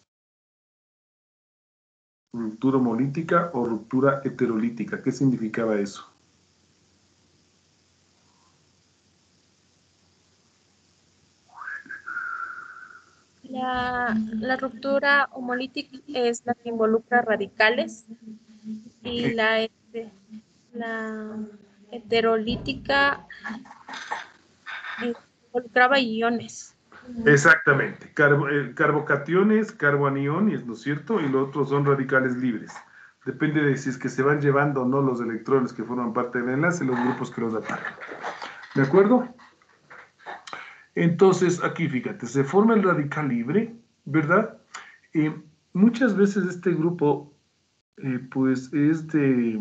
Ruptura homolítica o ruptura heterolítica. ¿Qué significaba eso? La, la ruptura homolítica es la que involucra radicales y la, hete- la heterolítica eh, involucraba iones. Exactamente. Carbo, eh, carbocationes, carboaniones, ¿no es cierto? Y los otros son radicales libres. Depende de si es que se van llevando o no los electrones que forman parte del enlace, los grupos que los atacan. ¿De acuerdo? Entonces, aquí fíjate, se forma el radical libre, ¿verdad? Eh, muchas veces este grupo, eh, pues, es de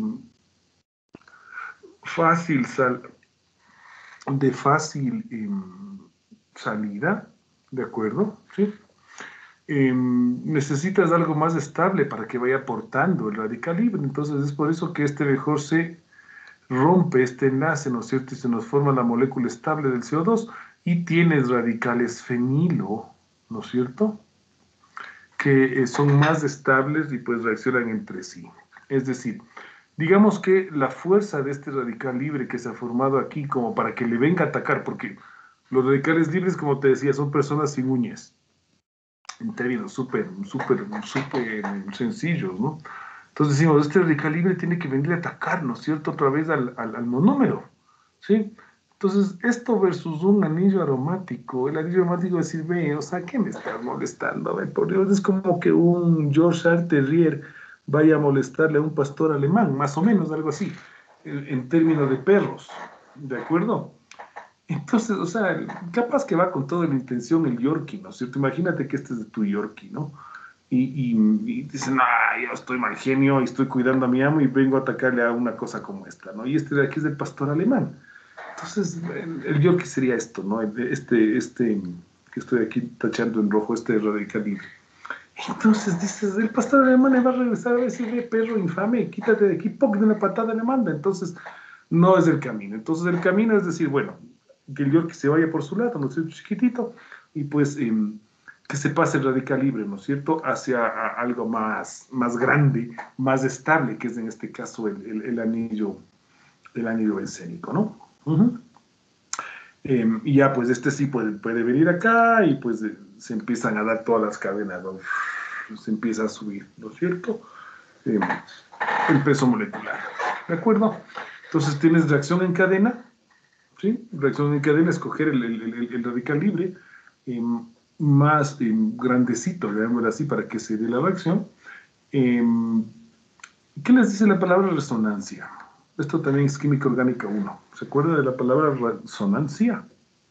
fácil, sal, de fácil eh, salida, ¿de acuerdo? ¿Sí? Eh, necesitas algo más estable para que vaya aportando el radical libre. Entonces, es por eso que este mejor se rompe este enlace, ¿no es cierto? Y se nos forma la molécula estable del C O dos y tienes radicales fenilo, ¿no es cierto? Que eh, son más estables y pues reaccionan entre sí. Es decir, digamos que la fuerza de este radical libre que se ha formado aquí como para que le venga a atacar, porque los radicales libres, como te decía, son personas sin uñas, en términos súper, súper, súper sencillos, ¿no? Entonces decimos, este radical libre tiene que venir a atacar, ¿no es cierto?, otra vez al, al, al monómero, ¿sí? Entonces, esto versus un anillo aromático, el anillo aromático es decir, ve, o sea, ¿qué me estás molestando? Ve, por Dios, es como que un Yorkshire Terrier vaya a molestarle a un pastor alemán, más o menos, algo así, en, en términos de perros, ¿de acuerdo? Entonces, o sea, capaz que va con toda la intención el Yorkie, ¿no es cierto? Imagínate que este es de tu Yorkie, ¿no? Y, y, y dicen, ah, yo estoy mal genio y estoy cuidando a mi amo y vengo a atacarle a una cosa como esta, ¿no? Y este de aquí es del pastor alemán. Entonces, el, el Yorkie sería esto, ¿no? Este, este que estoy aquí tachando en rojo, este radical libre. Entonces dices, el pastor alemán le va a regresar a decirle, perro infame, quítate de aquí, ¡poc! De una patada le manda. Entonces, no es el camino. Entonces, el camino es decir, bueno, que el Yorkie se vaya por su lado, ¿no es cierto? Chiquitito, y pues... Eh, que se pase el radical libre, ¿no es cierto?, hacia a, algo más, más grande, más estable, que es en este caso el, el, el anillo, el anillo bencénico, ¿no? Uh-huh. eh, y ya, pues este sí puede, puede venir acá y pues eh, se empiezan a dar todas las cadenas, ¿no? Se empieza a subir, ¿no es cierto?, eh, el peso molecular, ¿de acuerdo? Entonces tienes reacción en cadena, ¿sí? Reacción en cadena, escoger el, el, el, el radical libre, eh, más eh, grandecito, veámoslo así, para que se dé la reacción. Eh, ¿Qué les dice la palabra resonancia? Esto también es química orgánica uno. ¿Se acuerda de la palabra resonancia?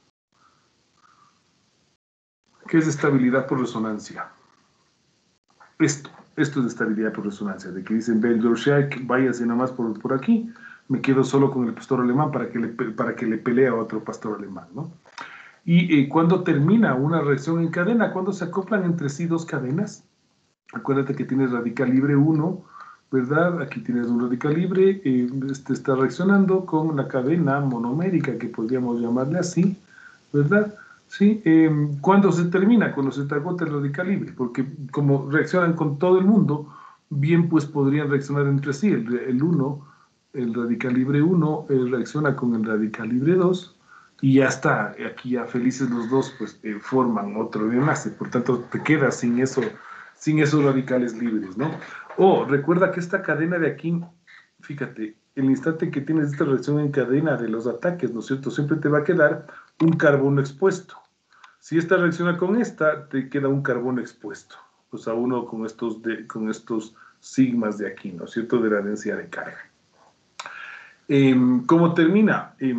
¿Qué es estabilidad por resonancia? Esto, esto es estabilidad por resonancia, de que dicen Bell-Dorschach, váyase nomás por, por aquí, me quedo solo con el pastor alemán para que le, para que le pelee a otro pastor alemán, ¿no? Y eh, cuando termina una reacción en cadena, cuando se acoplan entre sí dos cadenas, acuérdate que tienes radical libre uno, ¿verdad? Aquí tienes un radical libre, eh, este está reaccionando con la cadena monomérica, que podríamos llamarle así, ¿verdad? ¿Sí? Eh, ¿Cuándo se termina? Cuando se te agota el radical libre, porque como reaccionan con todo el mundo, bien pues podrían reaccionar entre sí. El, el uno, el radical libre uno, eh, reacciona con el radical libre dos, y ya está, aquí ya felices los dos, pues eh, forman otro enlace, por tanto te quedas sin, eso, sin esos radicales libres, ¿no? O recuerda que esta cadena de aquí, fíjate, el instante que tienes esta reacción en cadena de los ataques, ¿no es cierto?, siempre te va a quedar un carbono expuesto. Si esta reacciona con esta, te queda un carbono expuesto, o sea, uno con estos, de, con estos sigmas de aquí, ¿no es cierto?, de la densidad de carga. Eh, ¿Cómo termina? Eh,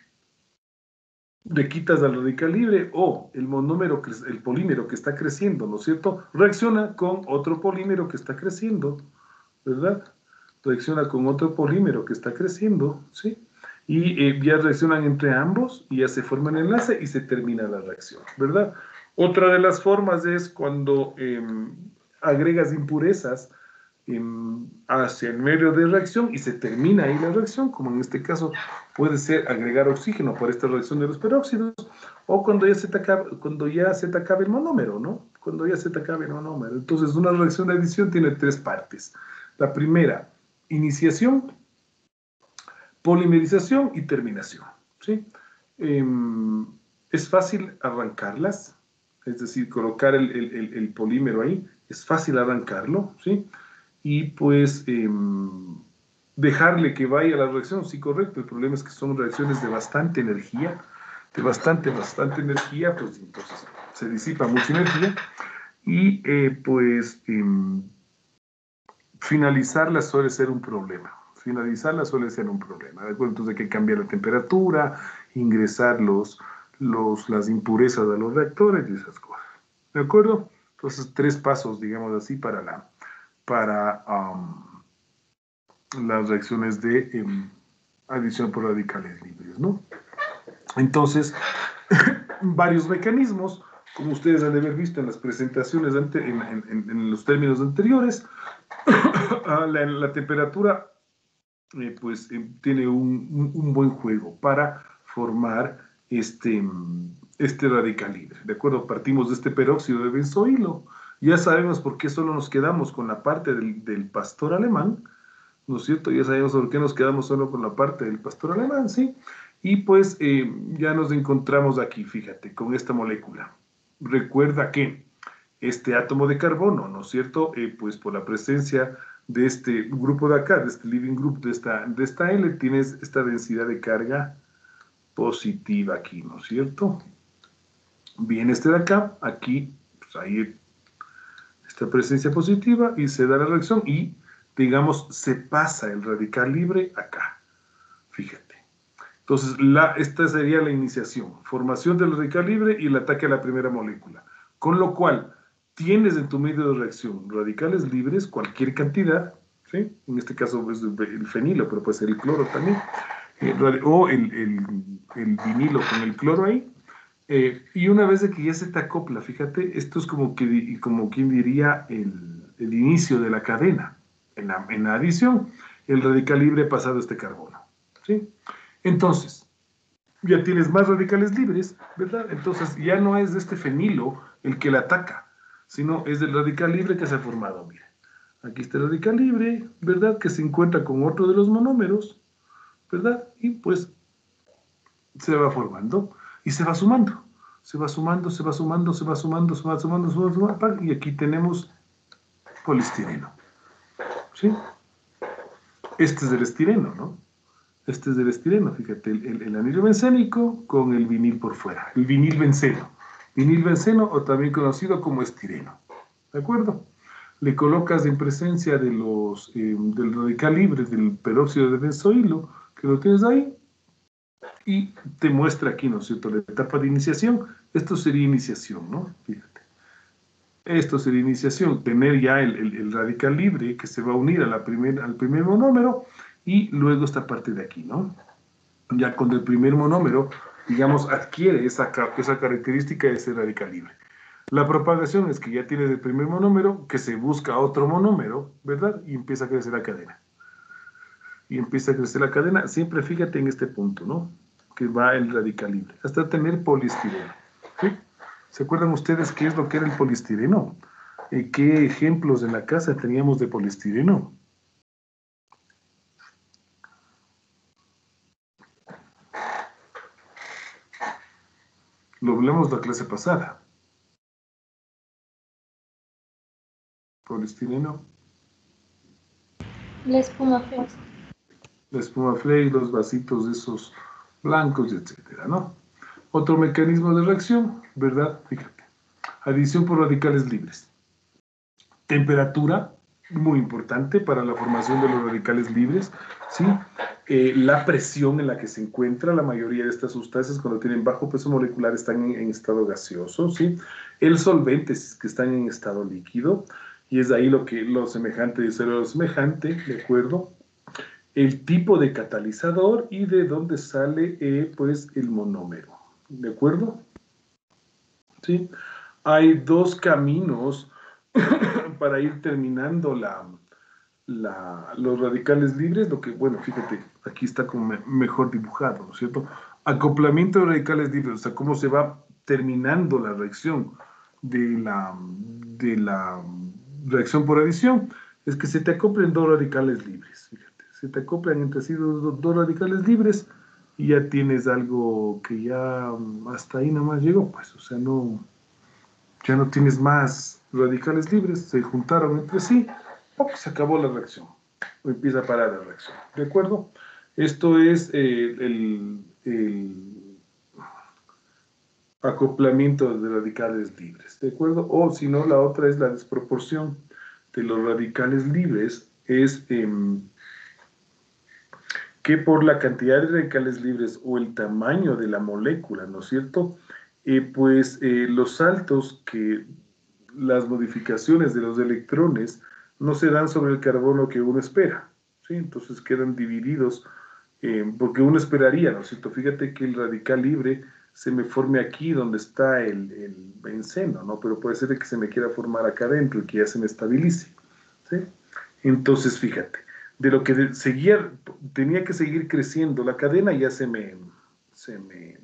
le quitas al radical libre o el monómero, el polímero que está creciendo, ¿no es cierto?, reacciona con otro polímero que está creciendo, ¿verdad? Reacciona con otro polímero que está creciendo, ¿sí? Y eh, ya reaccionan entre ambos y ya se forma el enlace y se termina la reacción, ¿verdad? Otra de las formas es cuando eh, agregas impurezas eh, hacia el medio de reacción y se termina ahí la reacción, como en este caso puede ser agregar oxígeno por esta reacción de los peróxidos, o cuando ya se te acaba, cuando ya se te acabe el monómero, ¿no? Cuando ya se te acabe el monómero. Entonces, una reacción de adición tiene tres partes. La primera, iniciación, polimerización y terminación, ¿sí? Eh, es fácil arrancarlas, es decir, colocar el, el, el, el polímero ahí, es fácil arrancarlo, ¿sí? Y pues eh, dejarle que vaya la reacción, sí, correcto. El problema es que son reacciones de bastante energía, de bastante, bastante energía, pues entonces se disipa mucha energía y eh, pues eh, finalizarla suele ser un problema. Finalizarla suele ser un problema, ¿de acuerdo? Entonces hay que cambiar la temperatura, ingresar los, los, las impurezas a los reactores y esas cosas, ¿de acuerdo? Entonces tres pasos, digamos así, para la para um, las reacciones de um, adición por radicales libres, ¿no? Entonces, varios mecanismos, como ustedes han de haber visto en las presentaciones, ante, en, en, en los términos anteriores, la, la temperatura eh, pues eh, tiene un, un, un buen juego para formar este, este radical libre, ¿de acuerdo? Partimos de este peróxido de benzoilo. Ya sabemos por qué solo nos quedamos con la parte del, del pastor alemán, ¿no es cierto? Ya sabemos por qué nos quedamos solo con la parte del pastor alemán, ¿sí? Y pues eh, ya nos encontramos aquí, fíjate, con esta molécula. Recuerda que este átomo de carbono, ¿no es cierto? Eh, pues por la presencia de este grupo de acá, de este leaving group, de esta, de esta L, tienes esta densidad de carga positiva aquí, ¿no es cierto? Viene este de acá, aquí, pues ahí esta presencia positiva y se da la reacción y, digamos, se pasa el radical libre acá. Fíjate. Entonces, la, esta sería la iniciación. Formación del radical libre y el ataque a la primera molécula. Con lo cual, tienes en tu medio de reacción radicales libres, cualquier cantidad, ¿sí? En este caso es el fenilo, pero puede ser el cloro también, eh, o el, el, el vinilo con el cloro ahí. Eh, y una vez de que ya se te acopla, fíjate, esto es como, que, como quien diría el, el inicio de la cadena. En la, en la adición, el radical libre ha pasado este carbono, ¿sí? Entonces, ya tienes más radicales libres, ¿verdad? Entonces ya no es este fenilo el que la ataca, sino es el radical libre que se ha formado. Mire, aquí está el radical libre, ¿verdad? Que se encuentra con otro de los monómeros, ¿verdad? Y pues se va formando y se va sumando. Se va sumando, se va sumando, se va sumando, se va sumando, se va sumando, y aquí tenemos poliestireno. ¿Sí? Este es del estireno, ¿no? Este es del estireno, fíjate, el, el, el anillo bencénico con el vinil por fuera, el vinil benceno. Vinil benceno o también conocido como estireno. ¿De acuerdo? Le colocas en presencia de los, eh, del radical libre del peróxido de benzoilo, que lo tienes ahí, y te muestra aquí, ¿no es cierto?, la etapa de iniciación. Esto sería iniciación, ¿no? Fíjate. Esto sería iniciación, tener ya el, el, el radical libre que se va a unir a la primer, al primer monómero, y luego esta parte de aquí, ¿no? Ya cuando el primer monómero, digamos, adquiere esa, esa característica de ese radical libre. La propagación es que ya tienes el primer monómero, que se busca otro monómero, ¿verdad? Y empieza a crecer la cadena. Y empieza a crecer la cadena, siempre fíjate en este punto, ¿no? Que va el radical libre, hasta tener poliestireno. ¿Sí? ¿Se acuerdan ustedes qué es lo que era el poliestireno? Eh, ¿Qué ejemplos en la casa teníamos de poliestireno? Lo hablamos la clase pasada. Poliestireno. La espuma flex. La espuma flex, los vasitos esos blancos, etcétera, ¿no? Otro mecanismo de reacción, ¿verdad? Fíjate. Adición por radicales libres. Temperatura, muy importante para la formación de los radicales libres, ¿sí? Eh, la presión en la que se encuentra la mayoría de estas sustancias cuando tienen bajo peso molecular están en, en estado gaseoso, ¿sí? El solvente es que están en estado líquido, y es ahí lo que lo semejante dice lo semejante, ¿de acuerdo? El tipo de catalizador y de dónde sale, eh, pues, el monómero, ¿de acuerdo? ¿Sí? Hay dos caminos para ir terminando la, la, los radicales libres, lo que, bueno, fíjate, aquí está como me, mejor dibujado, ¿no es cierto? Acoplamiento de radicales libres, o sea, cómo se va terminando la reacción de la, de la reacción por adición, es que se te acoplen dos radicales libres, fíjate, se te acoplan entre sí dos, dos radicales libres y ya tienes algo que ya hasta ahí nomás llegó, pues, o sea, no, ya no tienes más radicales libres, se juntaron entre sí, se acabó la reacción, empieza a parar la reacción, ¿de acuerdo? Esto es eh, el, el acoplamiento de radicales libres, ¿de acuerdo? O si no, la otra es la desproporción de los radicales libres, es eh, que por la cantidad de radicales libres o el tamaño de la molécula, ¿no es cierto?, eh, pues eh, los saltos que las modificaciones de los electrones no se dan sobre el carbono que uno espera, ¿sí? Entonces quedan divididos, eh, porque uno esperaría, ¿no es cierto? Fíjate que el radical libre se me forme aquí donde está el, el benceno, ¿no? Pero puede ser que se me quiera formar acá adentro y que ya se me estabilice, ¿sí? Entonces, fíjate, de lo que de, seguía, tenía que seguir creciendo la cadena, ya se me, se me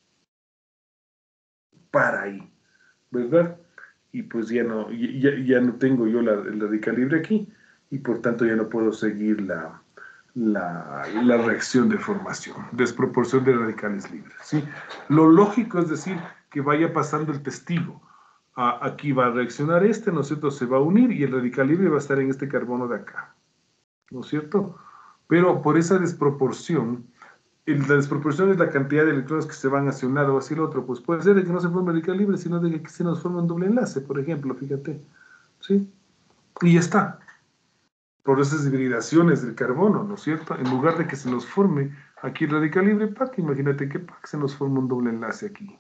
para ahí, ¿verdad? Y pues ya no, ya, ya no tengo yo la, el radical libre aquí, y por tanto ya no puedo seguir la, la, la reacción de formación, desproporción de radicales libres, ¿sí? Lo lógico es decir que vaya pasando el testigo. Ah, aquí va a reaccionar este, ¿no es cierto? Se va a unir y el radical libre va a estar en este carbono de acá, ¿no es cierto? Pero por esa desproporción, la desproporción es la cantidad de electrones que se van hacia un lado o hacia el otro, pues puede ser de que no se forme radical libre, sino de que se nos forme un doble enlace, por ejemplo, fíjate, ¿sí? Y ya está. Por esas hibridaciones del carbono, ¿no es cierto? En lugar de que se nos forme aquí el radical libre, ¡pac! Imagínate que ¡pac! Se nos forma un doble enlace aquí.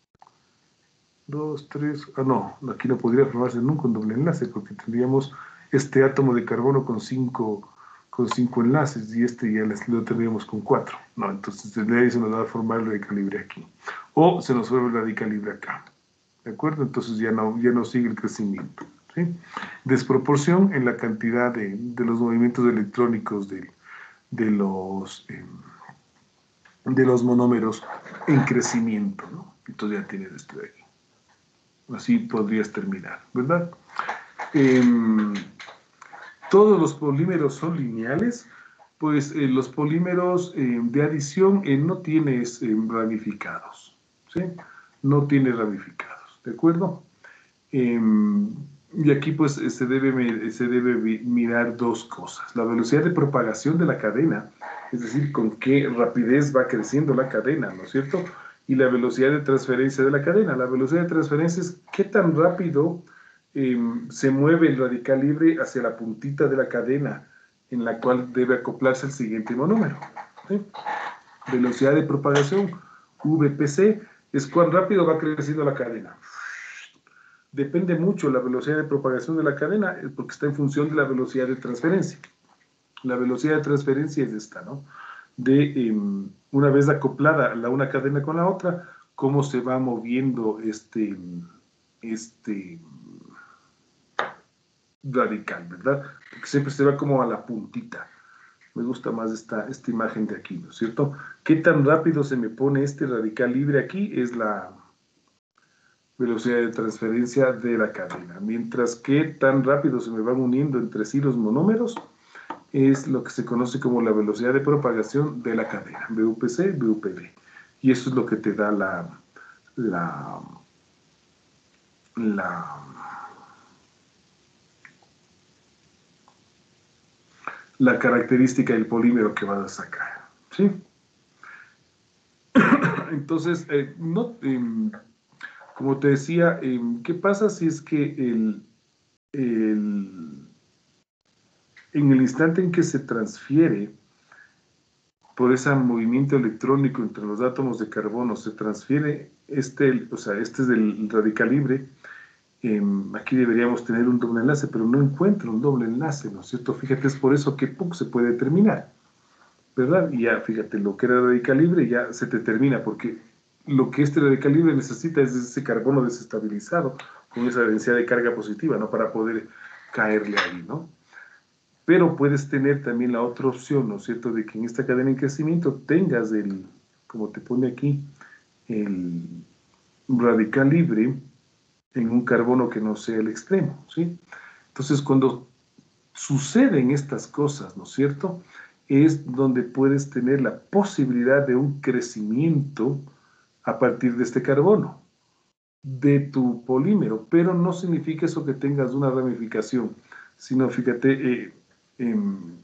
Dos, tres, ah, no, aquí no podría formarse nunca un doble enlace, porque tendríamos este átomo de carbono con cinco... con cinco enlaces, y este ya lo tendríamos con cuatro, ¿no? Entonces de ahí se nos va a formar el radical libre aquí, o se nos forma el radical libre acá, ¿de acuerdo? Entonces ya no, ya no sigue el crecimiento, ¿sí? Desproporción en la cantidad de, de los movimientos electrónicos de, de, los, eh, de los monómeros en crecimiento, ¿no? Entonces ya tienes esto de aquí. Así podrías terminar, ¿verdad? Eh, todos los polímeros son lineales, pues eh, los polímeros eh, de adición eh, no tienes eh, ramificados, ¿sí? No tiene ramificados, ¿de acuerdo? Eh, y aquí pues se debe, se debe mirar dos cosas. La velocidad de propagación de la cadena, es decir, con qué rapidez va creciendo la cadena, ¿no es cierto? Y la velocidad de transferencia de la cadena. La velocidad de transferencia es qué tan rápido eh, se mueve el radical libre hacia la puntita de la cadena en la cual debe acoplarse el siguiente monómero, ¿sí? Velocidad de propagación, V P C, es cuán rápido va creciendo la cadena. Depende mucho la velocidad de propagación de la cadena porque está en función de la velocidad de transferencia. La velocidad de transferencia es esta, ¿no? De eh, una vez acoplada la una cadena con la otra, cómo se va moviendo este, este radical, ¿verdad? Porque siempre se va como a la puntita. Me gusta más esta, esta imagen de aquí, ¿no es cierto? ¿Qué tan rápido se me pone este radical libre aquí? Es la velocidad de transferencia de la cadena. Mientras que tan rápido se me van uniendo entre sí los monómeros, es lo que se conoce como la velocidad de propagación de la cadena, V U P C, V U P D. Y eso es lo que te da la, la, la, la característica del polímero que vas a sacar, ¿sí? Entonces, eh, no, eh, como te decía, eh, ¿qué pasa si es que el, el, en el instante en que se transfiere por ese movimiento electrónico entre los átomos de carbono, se transfiere este, o sea, este es del radical libre, eh, aquí deberíamos tener un doble enlace, pero no encuentro un doble enlace, ¿no es cierto? Fíjate, es por eso que P U C se puede terminar, ¿verdad? Y ya, fíjate, lo que era radical libre ya se te termina, porque lo que este radical libre necesita es ese carbono desestabilizado, con esa densidad de carga positiva, ¿no? Para poder caerle ahí, ¿no? Pero puedes tener también la otra opción, ¿no es cierto?, de que en esta cadena en crecimiento tengas el, como te pone aquí, el radical libre en un carbono que no sea el extremo, ¿sí? Entonces, cuando suceden estas cosas, ¿no es cierto?, es donde puedes tener la posibilidad de un crecimiento a partir de este carbono, de tu polímero, pero no significa eso que tengas una ramificación, sino, fíjate, eh, eh,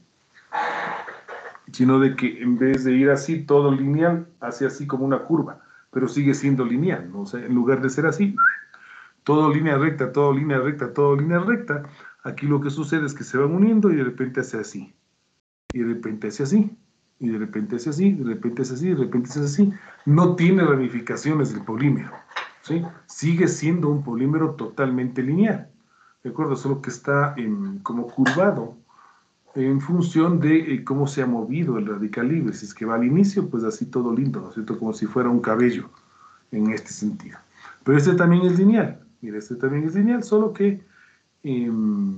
sino de que en vez de ir así todo lineal, hace así como una curva, pero sigue siendo lineal, ¿no? O sea, en lugar de ser así, todo línea recta, todo línea recta, todo línea recta, aquí lo que sucede es que se van uniendo y de repente hace así, y de repente hace así, y de repente hace así, de repente hace así, de repente hace así. No tiene ramificaciones del polímero, ¿sí? Sigue siendo un polímero totalmente lineal, ¿de acuerdo? Solo que está en, como curvado en función de eh, cómo se ha movido el radical libre. Si es que va al inicio, pues así todo lindo, ¿no es cierto? Como si fuera un cabello en este sentido. Pero este también es lineal. Mira, este también es lineal, solo que eh,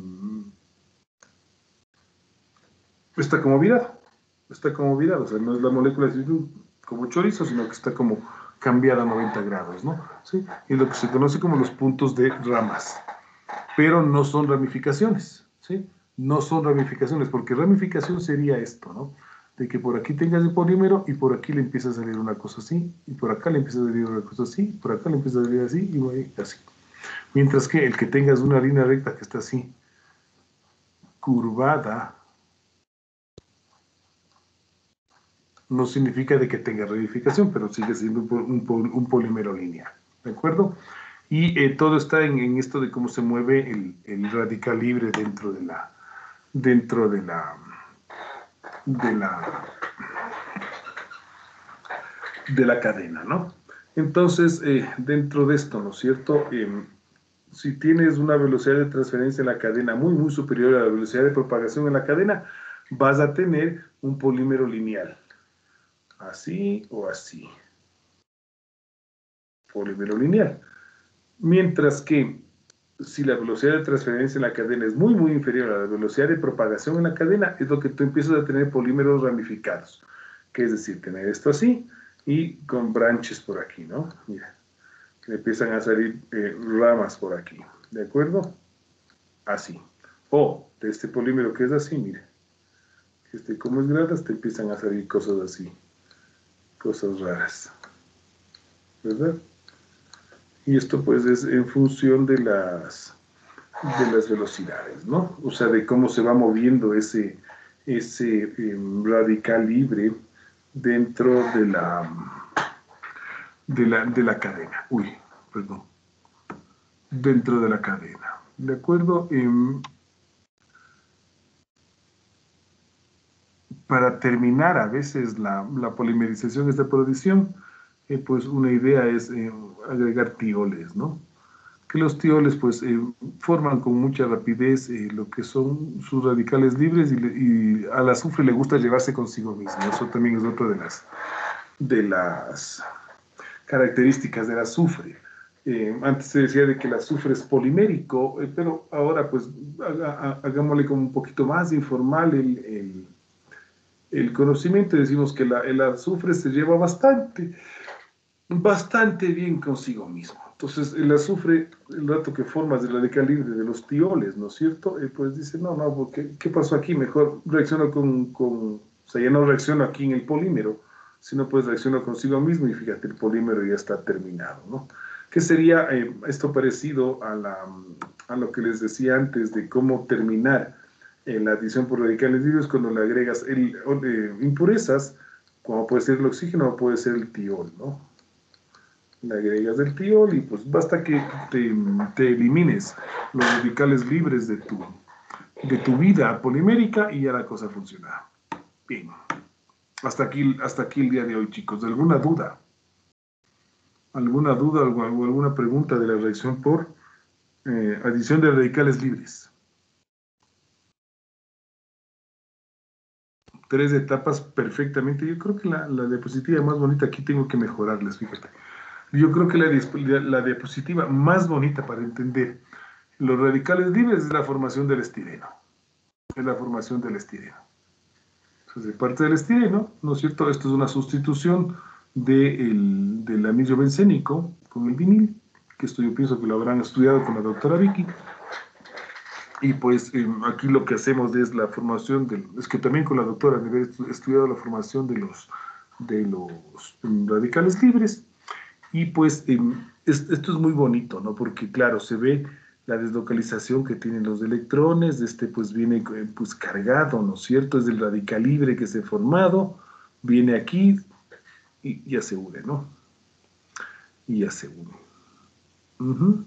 está como virado. Está como virado, o sea, no es la molécula así como chorizo, sino que está como cambiada a noventa grados, ¿no? ¿Sí? Y lo que se conoce como los puntos de ramas. Pero no son ramificaciones, ¿sí? No son ramificaciones, porque ramificación sería esto, ¿no? De que por aquí tengas el polímero y por aquí le empieza a salir una cosa así, y por acá le empieza a salir una cosa así, por acá le empieza a salir así, y así. Mientras que el que tengas una línea recta que está así, curvada, no significa de que tenga ramificación, pero sigue siendo un, un, un polímero lineal, ¿de acuerdo? Y eh, todo está en, en esto de cómo se mueve el, el radical libre dentro de la, dentro de la, de la, de la cadena, ¿no? Entonces, eh, dentro de esto, ¿no es cierto?, eh, si tienes una velocidad de transferencia en la cadena muy, muy superior a la velocidad de propagación en la cadena, vas a tener un polímero lineal. Así o así. Polímero lineal. Mientras que si la velocidad de transferencia en la cadena es muy, muy inferior a la velocidad de propagación en la cadena, es lo que tú empiezas a tener polímeros ramificados. Que es decir, tener esto así y con branches por aquí, ¿no? Mira, le empiezan a salir eh, ramas por aquí, ¿de acuerdo? Así. O de este polímero que es así, mira. Este, como es gradas, te empiezan a salir cosas así, cosas raras, ¿verdad? Y esto pues es en función de las, de las velocidades, ¿no? O sea, de cómo se va moviendo ese, ese eh, radical libre dentro de la, de la, de la cadena. Uy, perdón. Dentro de la cadena. ¿De acuerdo? Eh, para terminar a veces la, la polimerización, esta producción, eh, pues una idea es eh, agregar tioles, ¿no? Que los tioles pues eh, forman con mucha rapidez eh, lo que son sus radicales libres y, le, y al azufre le gusta llevarse consigo mismo. Eso también es otra de las, de las características del azufre. Eh, antes se decía de que el azufre es polimérico, eh, pero ahora pues haga, hagámosle como un poquito más informal el, el, el conocimiento y decimos que la, el azufre se lleva bastante, bastante bien consigo mismo. Entonces el azufre, el rato que formas el radical libre de los tioles, ¿no es cierto? Eh, pues dice, no, no, porque, ¿qué pasó aquí? Mejor reacciono con, con, o sea, ya no reacciono aquí en el polímero, sino pues reacciono consigo mismo y fíjate, el polímero ya está terminado, ¿no? ¿Qué sería eh, esto parecido a, la, a lo que les decía antes de cómo terminar en la adición por radicales libres cuando le agregas el, eh, impurezas, como puede ser el oxígeno o puede ser el tiol, ¿no? Le agregas el tiol y pues basta que te, te elimines los radicales libres de tu, de tu vida polimérica y ya la cosa funciona. Bien. Hasta aquí, hasta aquí el día de hoy, chicos. ¿Alguna duda? ¿Alguna duda o alguna pregunta de la reacción por eh, adición de radicales libres? Tres etapas perfectamente. Yo creo que la, la diapositiva más bonita aquí tengo que mejorarles, fíjate. Yo creo que la, la diapositiva más bonita para entender los radicales libres es la formación del estireno. Es la formación del estireno. Entonces, de parte del estireno, ¿no es cierto? Esto es una sustitución de el, del anillo bencénico con el vinil, que esto yo pienso que lo habrán estudiado con la doctora Vicky. Y pues eh, aquí lo que hacemos es la formación del, es que también con la doctora han estudiado la formación de los, de los um, radicales libres. Y pues eh, es, esto es muy bonito, ¿no? Porque claro, se ve la deslocalización que tienen los electrones, este pues viene pues cargado, ¿no es cierto? Es del radical libre que se ha formado, viene aquí y ya se une, ¿no? Y ya se une. Uh-huh.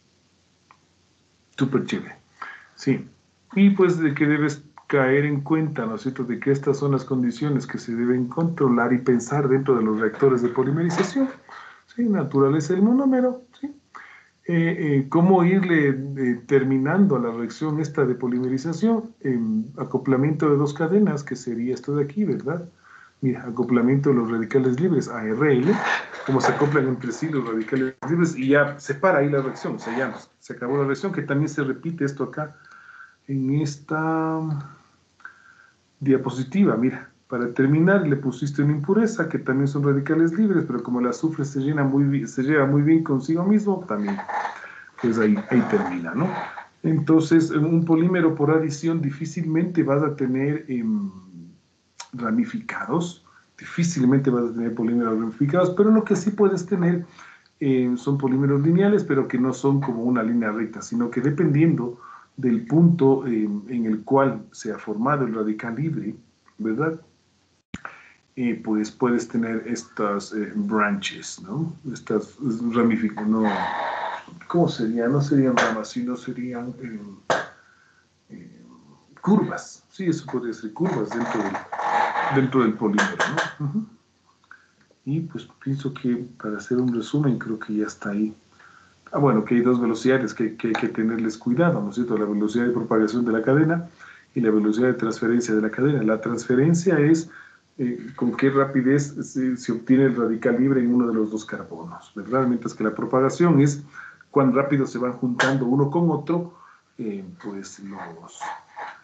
Súper chévere. Sí. Y pues de que debes caer en cuenta, ¿no es cierto?, de que estas son las condiciones que se deben controlar y pensar dentro de los reactores de polimerización. ¿Sí? Naturaleza del monómero, ¿sí? Eh, eh, cómo irle eh, terminando a la reacción esta de polimerización, eh, acoplamiento de dos cadenas, que sería esto de aquí, ¿verdad? Mira, acoplamiento de los radicales libres, A R L, cómo se acoplan entre sí los radicales libres y ya se para ahí la reacción, o sea, ya se acabó la reacción, que también se repite esto acá en esta diapositiva, mira. Para terminar, le pusiste una impureza, que también son radicales libres, pero como el azufre se, llena muy bien, se lleva muy bien consigo mismo, también, pues ahí, ahí termina, ¿no? Entonces, un polímero por adición difícilmente vas a tener eh, ramificados, difícilmente vas a tener polímeros ramificados, pero lo que sí puedes tener eh, son polímeros lineales, pero que no son como una línea recta, sino que dependiendo del punto eh, en el cual se ha formado el radical libre, ¿verdad? Y pues puedes tener estas eh, branches, ¿no? Estas ramificaciones, no, ¿cómo serían? No serían ramas, sino serían eh, eh, curvas. Sí, eso podría ser curvas dentro del, dentro del polímero, ¿no? Uh-huh. Y pues pienso que para hacer un resumen creo que ya está ahí. Ah, bueno, que hay dos velocidades que, que hay que tenerles cuidado, ¿no es cierto? La velocidad de propagación de la cadena y la velocidad de transferencia de la cadena. La transferencia es Eh, con qué rapidez se, se obtiene el radical libre en uno de los dos carbonos, ¿verdad? Mientras que la propagación es cuán rápido se van juntando uno con otro, eh, pues los,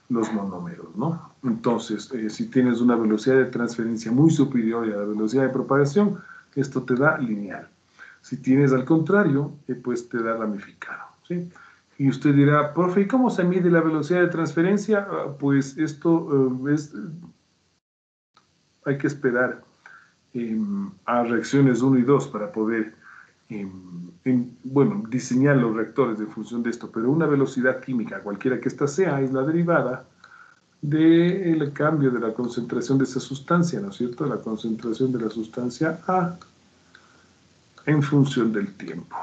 los monómeros, ¿no? Entonces, eh, si tienes una velocidad de transferencia muy superior a la velocidad de propagación, esto te da lineal. Si tienes al contrario, eh, pues te da ramificado, ¿sí? Y usted dirá, profe, ¿y cómo se mide la velocidad de transferencia? Ah, pues esto eh, es, hay que esperar eh, a reacciones uno y dos para poder, eh, en, bueno, diseñar los reactores en función de esto, pero una velocidad química, cualquiera que ésta sea, es la derivada del cambio de la concentración de esa sustancia, ¿no es cierto? La concentración de la sustancia A en función del tiempo.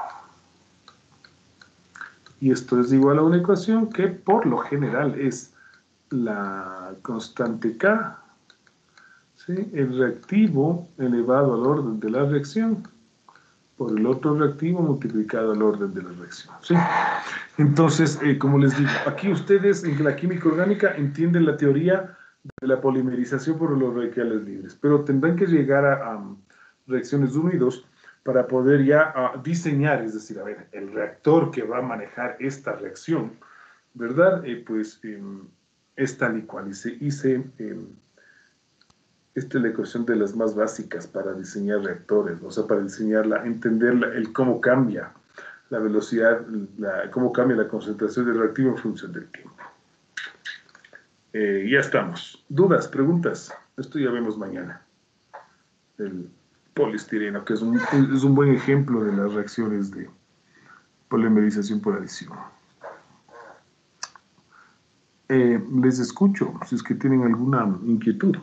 Y esto es igual a una ecuación que por lo general es la constante K, ¿sí? El reactivo elevado al orden de la reacción por el otro reactivo multiplicado al orden de la reacción, ¿sí? Entonces, eh, como les digo, aquí ustedes en la química orgánica entienden la teoría de la polimerización por los radicales libres, pero tendrán que llegar a, a reacciones uno y dos para poder ya uh, diseñar, es decir, a ver, el reactor que va a manejar esta reacción, ¿verdad? Eh, pues eh, es tal y cual, y se hice, eh, esta es la ecuación de las más básicas para diseñar reactores, o sea, para diseñarla, entender la, el cómo cambia la velocidad, la, cómo cambia la concentración del reactivo en función del tiempo. Eh, ya estamos. ¿Dudas, preguntas? Esto ya vemos mañana. El poliestireno, que es un, es un buen ejemplo de las reacciones de polimerización por adición. Eh, les escucho, si es que tienen alguna inquietud.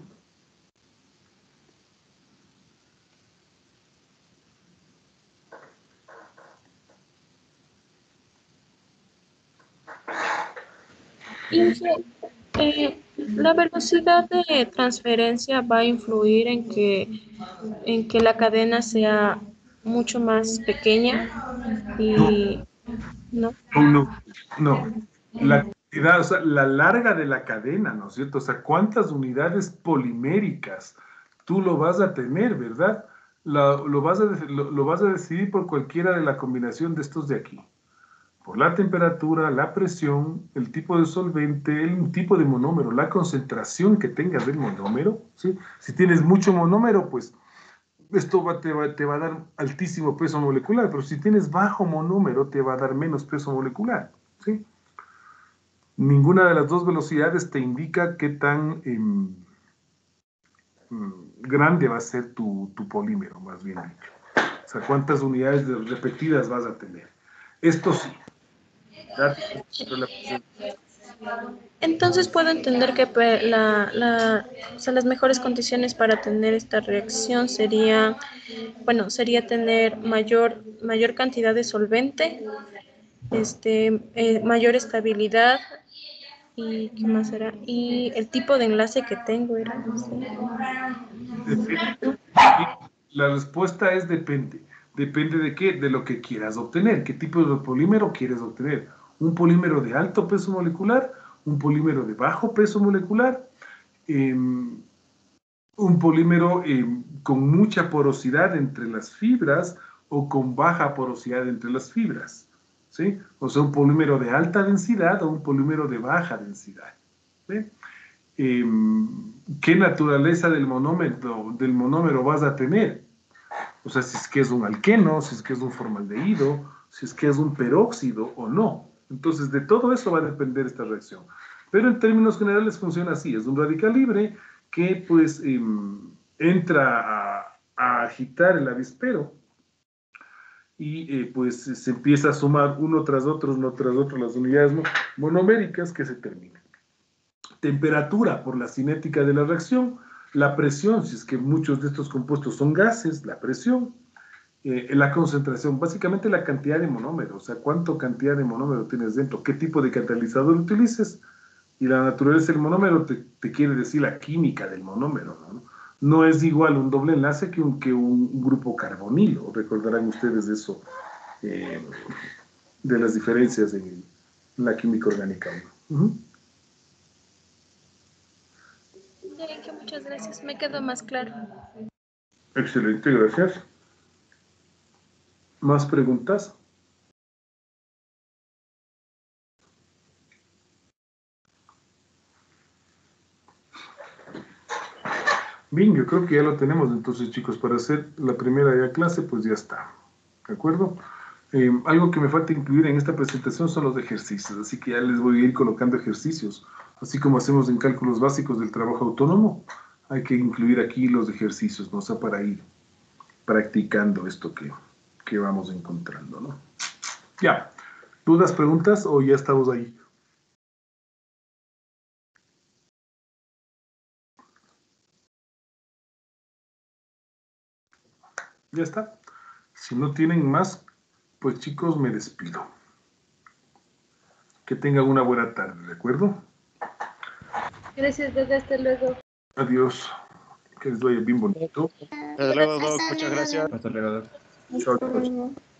Inge, eh, la velocidad de transferencia va a influir en que, en que la cadena sea mucho más pequeña y no. No, no. La cantidad, o sea, la larga de la cadena, ¿no es cierto? O sea, cuántas unidades poliméricas tú lo vas a tener, ¿verdad? La- lo, vas a, lo, lo vas a decidir por cualquiera de la combinación de estos de aquí. Por la temperatura, la presión, el tipo de solvente, el tipo de monómero, la concentración que tengas del monómero, ¿sí? Si tienes mucho monómero, pues esto va, te, va, te va a dar altísimo peso molecular, pero si tienes bajo monómero, te va a dar menos peso molecular, ¿sí? Ninguna de las dos velocidades te indica qué tan eh, grande va a ser tu, tu polímero, más bien dicho. O sea, cuántas unidades repetidas vas a tener. Esto sí. Entonces puedo entender que pe- la, la, o sea, las mejores condiciones para tener esta reacción sería, bueno, sería tener mayor, mayor cantidad de solvente, este, eh, mayor estabilidad y ¿qué más era? Y el tipo de enlace que tengo era, no sé. La respuesta es depende. ¿Depende de qué? De lo que quieras obtener. ¿Qué tipo de polímero quieres obtener? ¿Un polímero de alto peso molecular? ¿Un polímero de bajo peso molecular? Eh, ¿Un polímero eh, con mucha porosidad entre las fibras o con baja porosidad entre las fibras? ¿Sí? O sea, un polímero de alta densidad o un polímero de baja densidad. ¿Sí? Eh, ¿Qué naturaleza del monómero, del monómero vas a tener? O sea, si es que es un alqueno, si es que es un formaldehído, si es que es un peróxido o no. Entonces, de todo eso va a depender esta reacción. Pero en términos generales funciona así. Es un radical libre que, pues, eh, entra a, a agitar el avispero y, eh, pues, se empieza a sumar uno tras otro, uno tras otro, las unidades monoméricas que se terminan. Temperatura por la cinética de la reacción, la presión, si es que muchos de estos compuestos son gases, la presión, eh, la concentración, básicamente la cantidad de monómero, o sea, cuánto cantidad de monómero tienes dentro, qué tipo de catalizador utilices, y la naturaleza del monómero te, te quiere decir la química del monómero, ¿no? No es igual un doble enlace que un, que un grupo carbonilo, recordarán ustedes eso, eh, de las diferencias en la química orgánica. Uh-huh. Que muchas gracias, me quedó más claro. Excelente, gracias. ¿Más preguntas? Bien, yo creo que ya lo tenemos entonces, chicos, para hacer la primera ya clase, pues ya está. ¿De acuerdo? Eh, algo que me falta incluir en esta presentación son los ejercicios, así que ya les voy a ir colocando ejercicios. Así como hacemos en cálculos básicos del trabajo autónomo, hay que incluir aquí los ejercicios, ¿no? O sea, para ir practicando esto que, que vamos encontrando, ¿no? Ya. ¿Dudas, preguntas o ya estamos ahí? Ya está. Si no tienen más, pues chicos, me despido. Que tengan una buena tarde, ¿de acuerdo? Gracias, Doc. Hasta luego. Adiós. Que les vaya bien bonito. Desde luego, Doc, muchas gracias. Hasta luego. Chao, chao.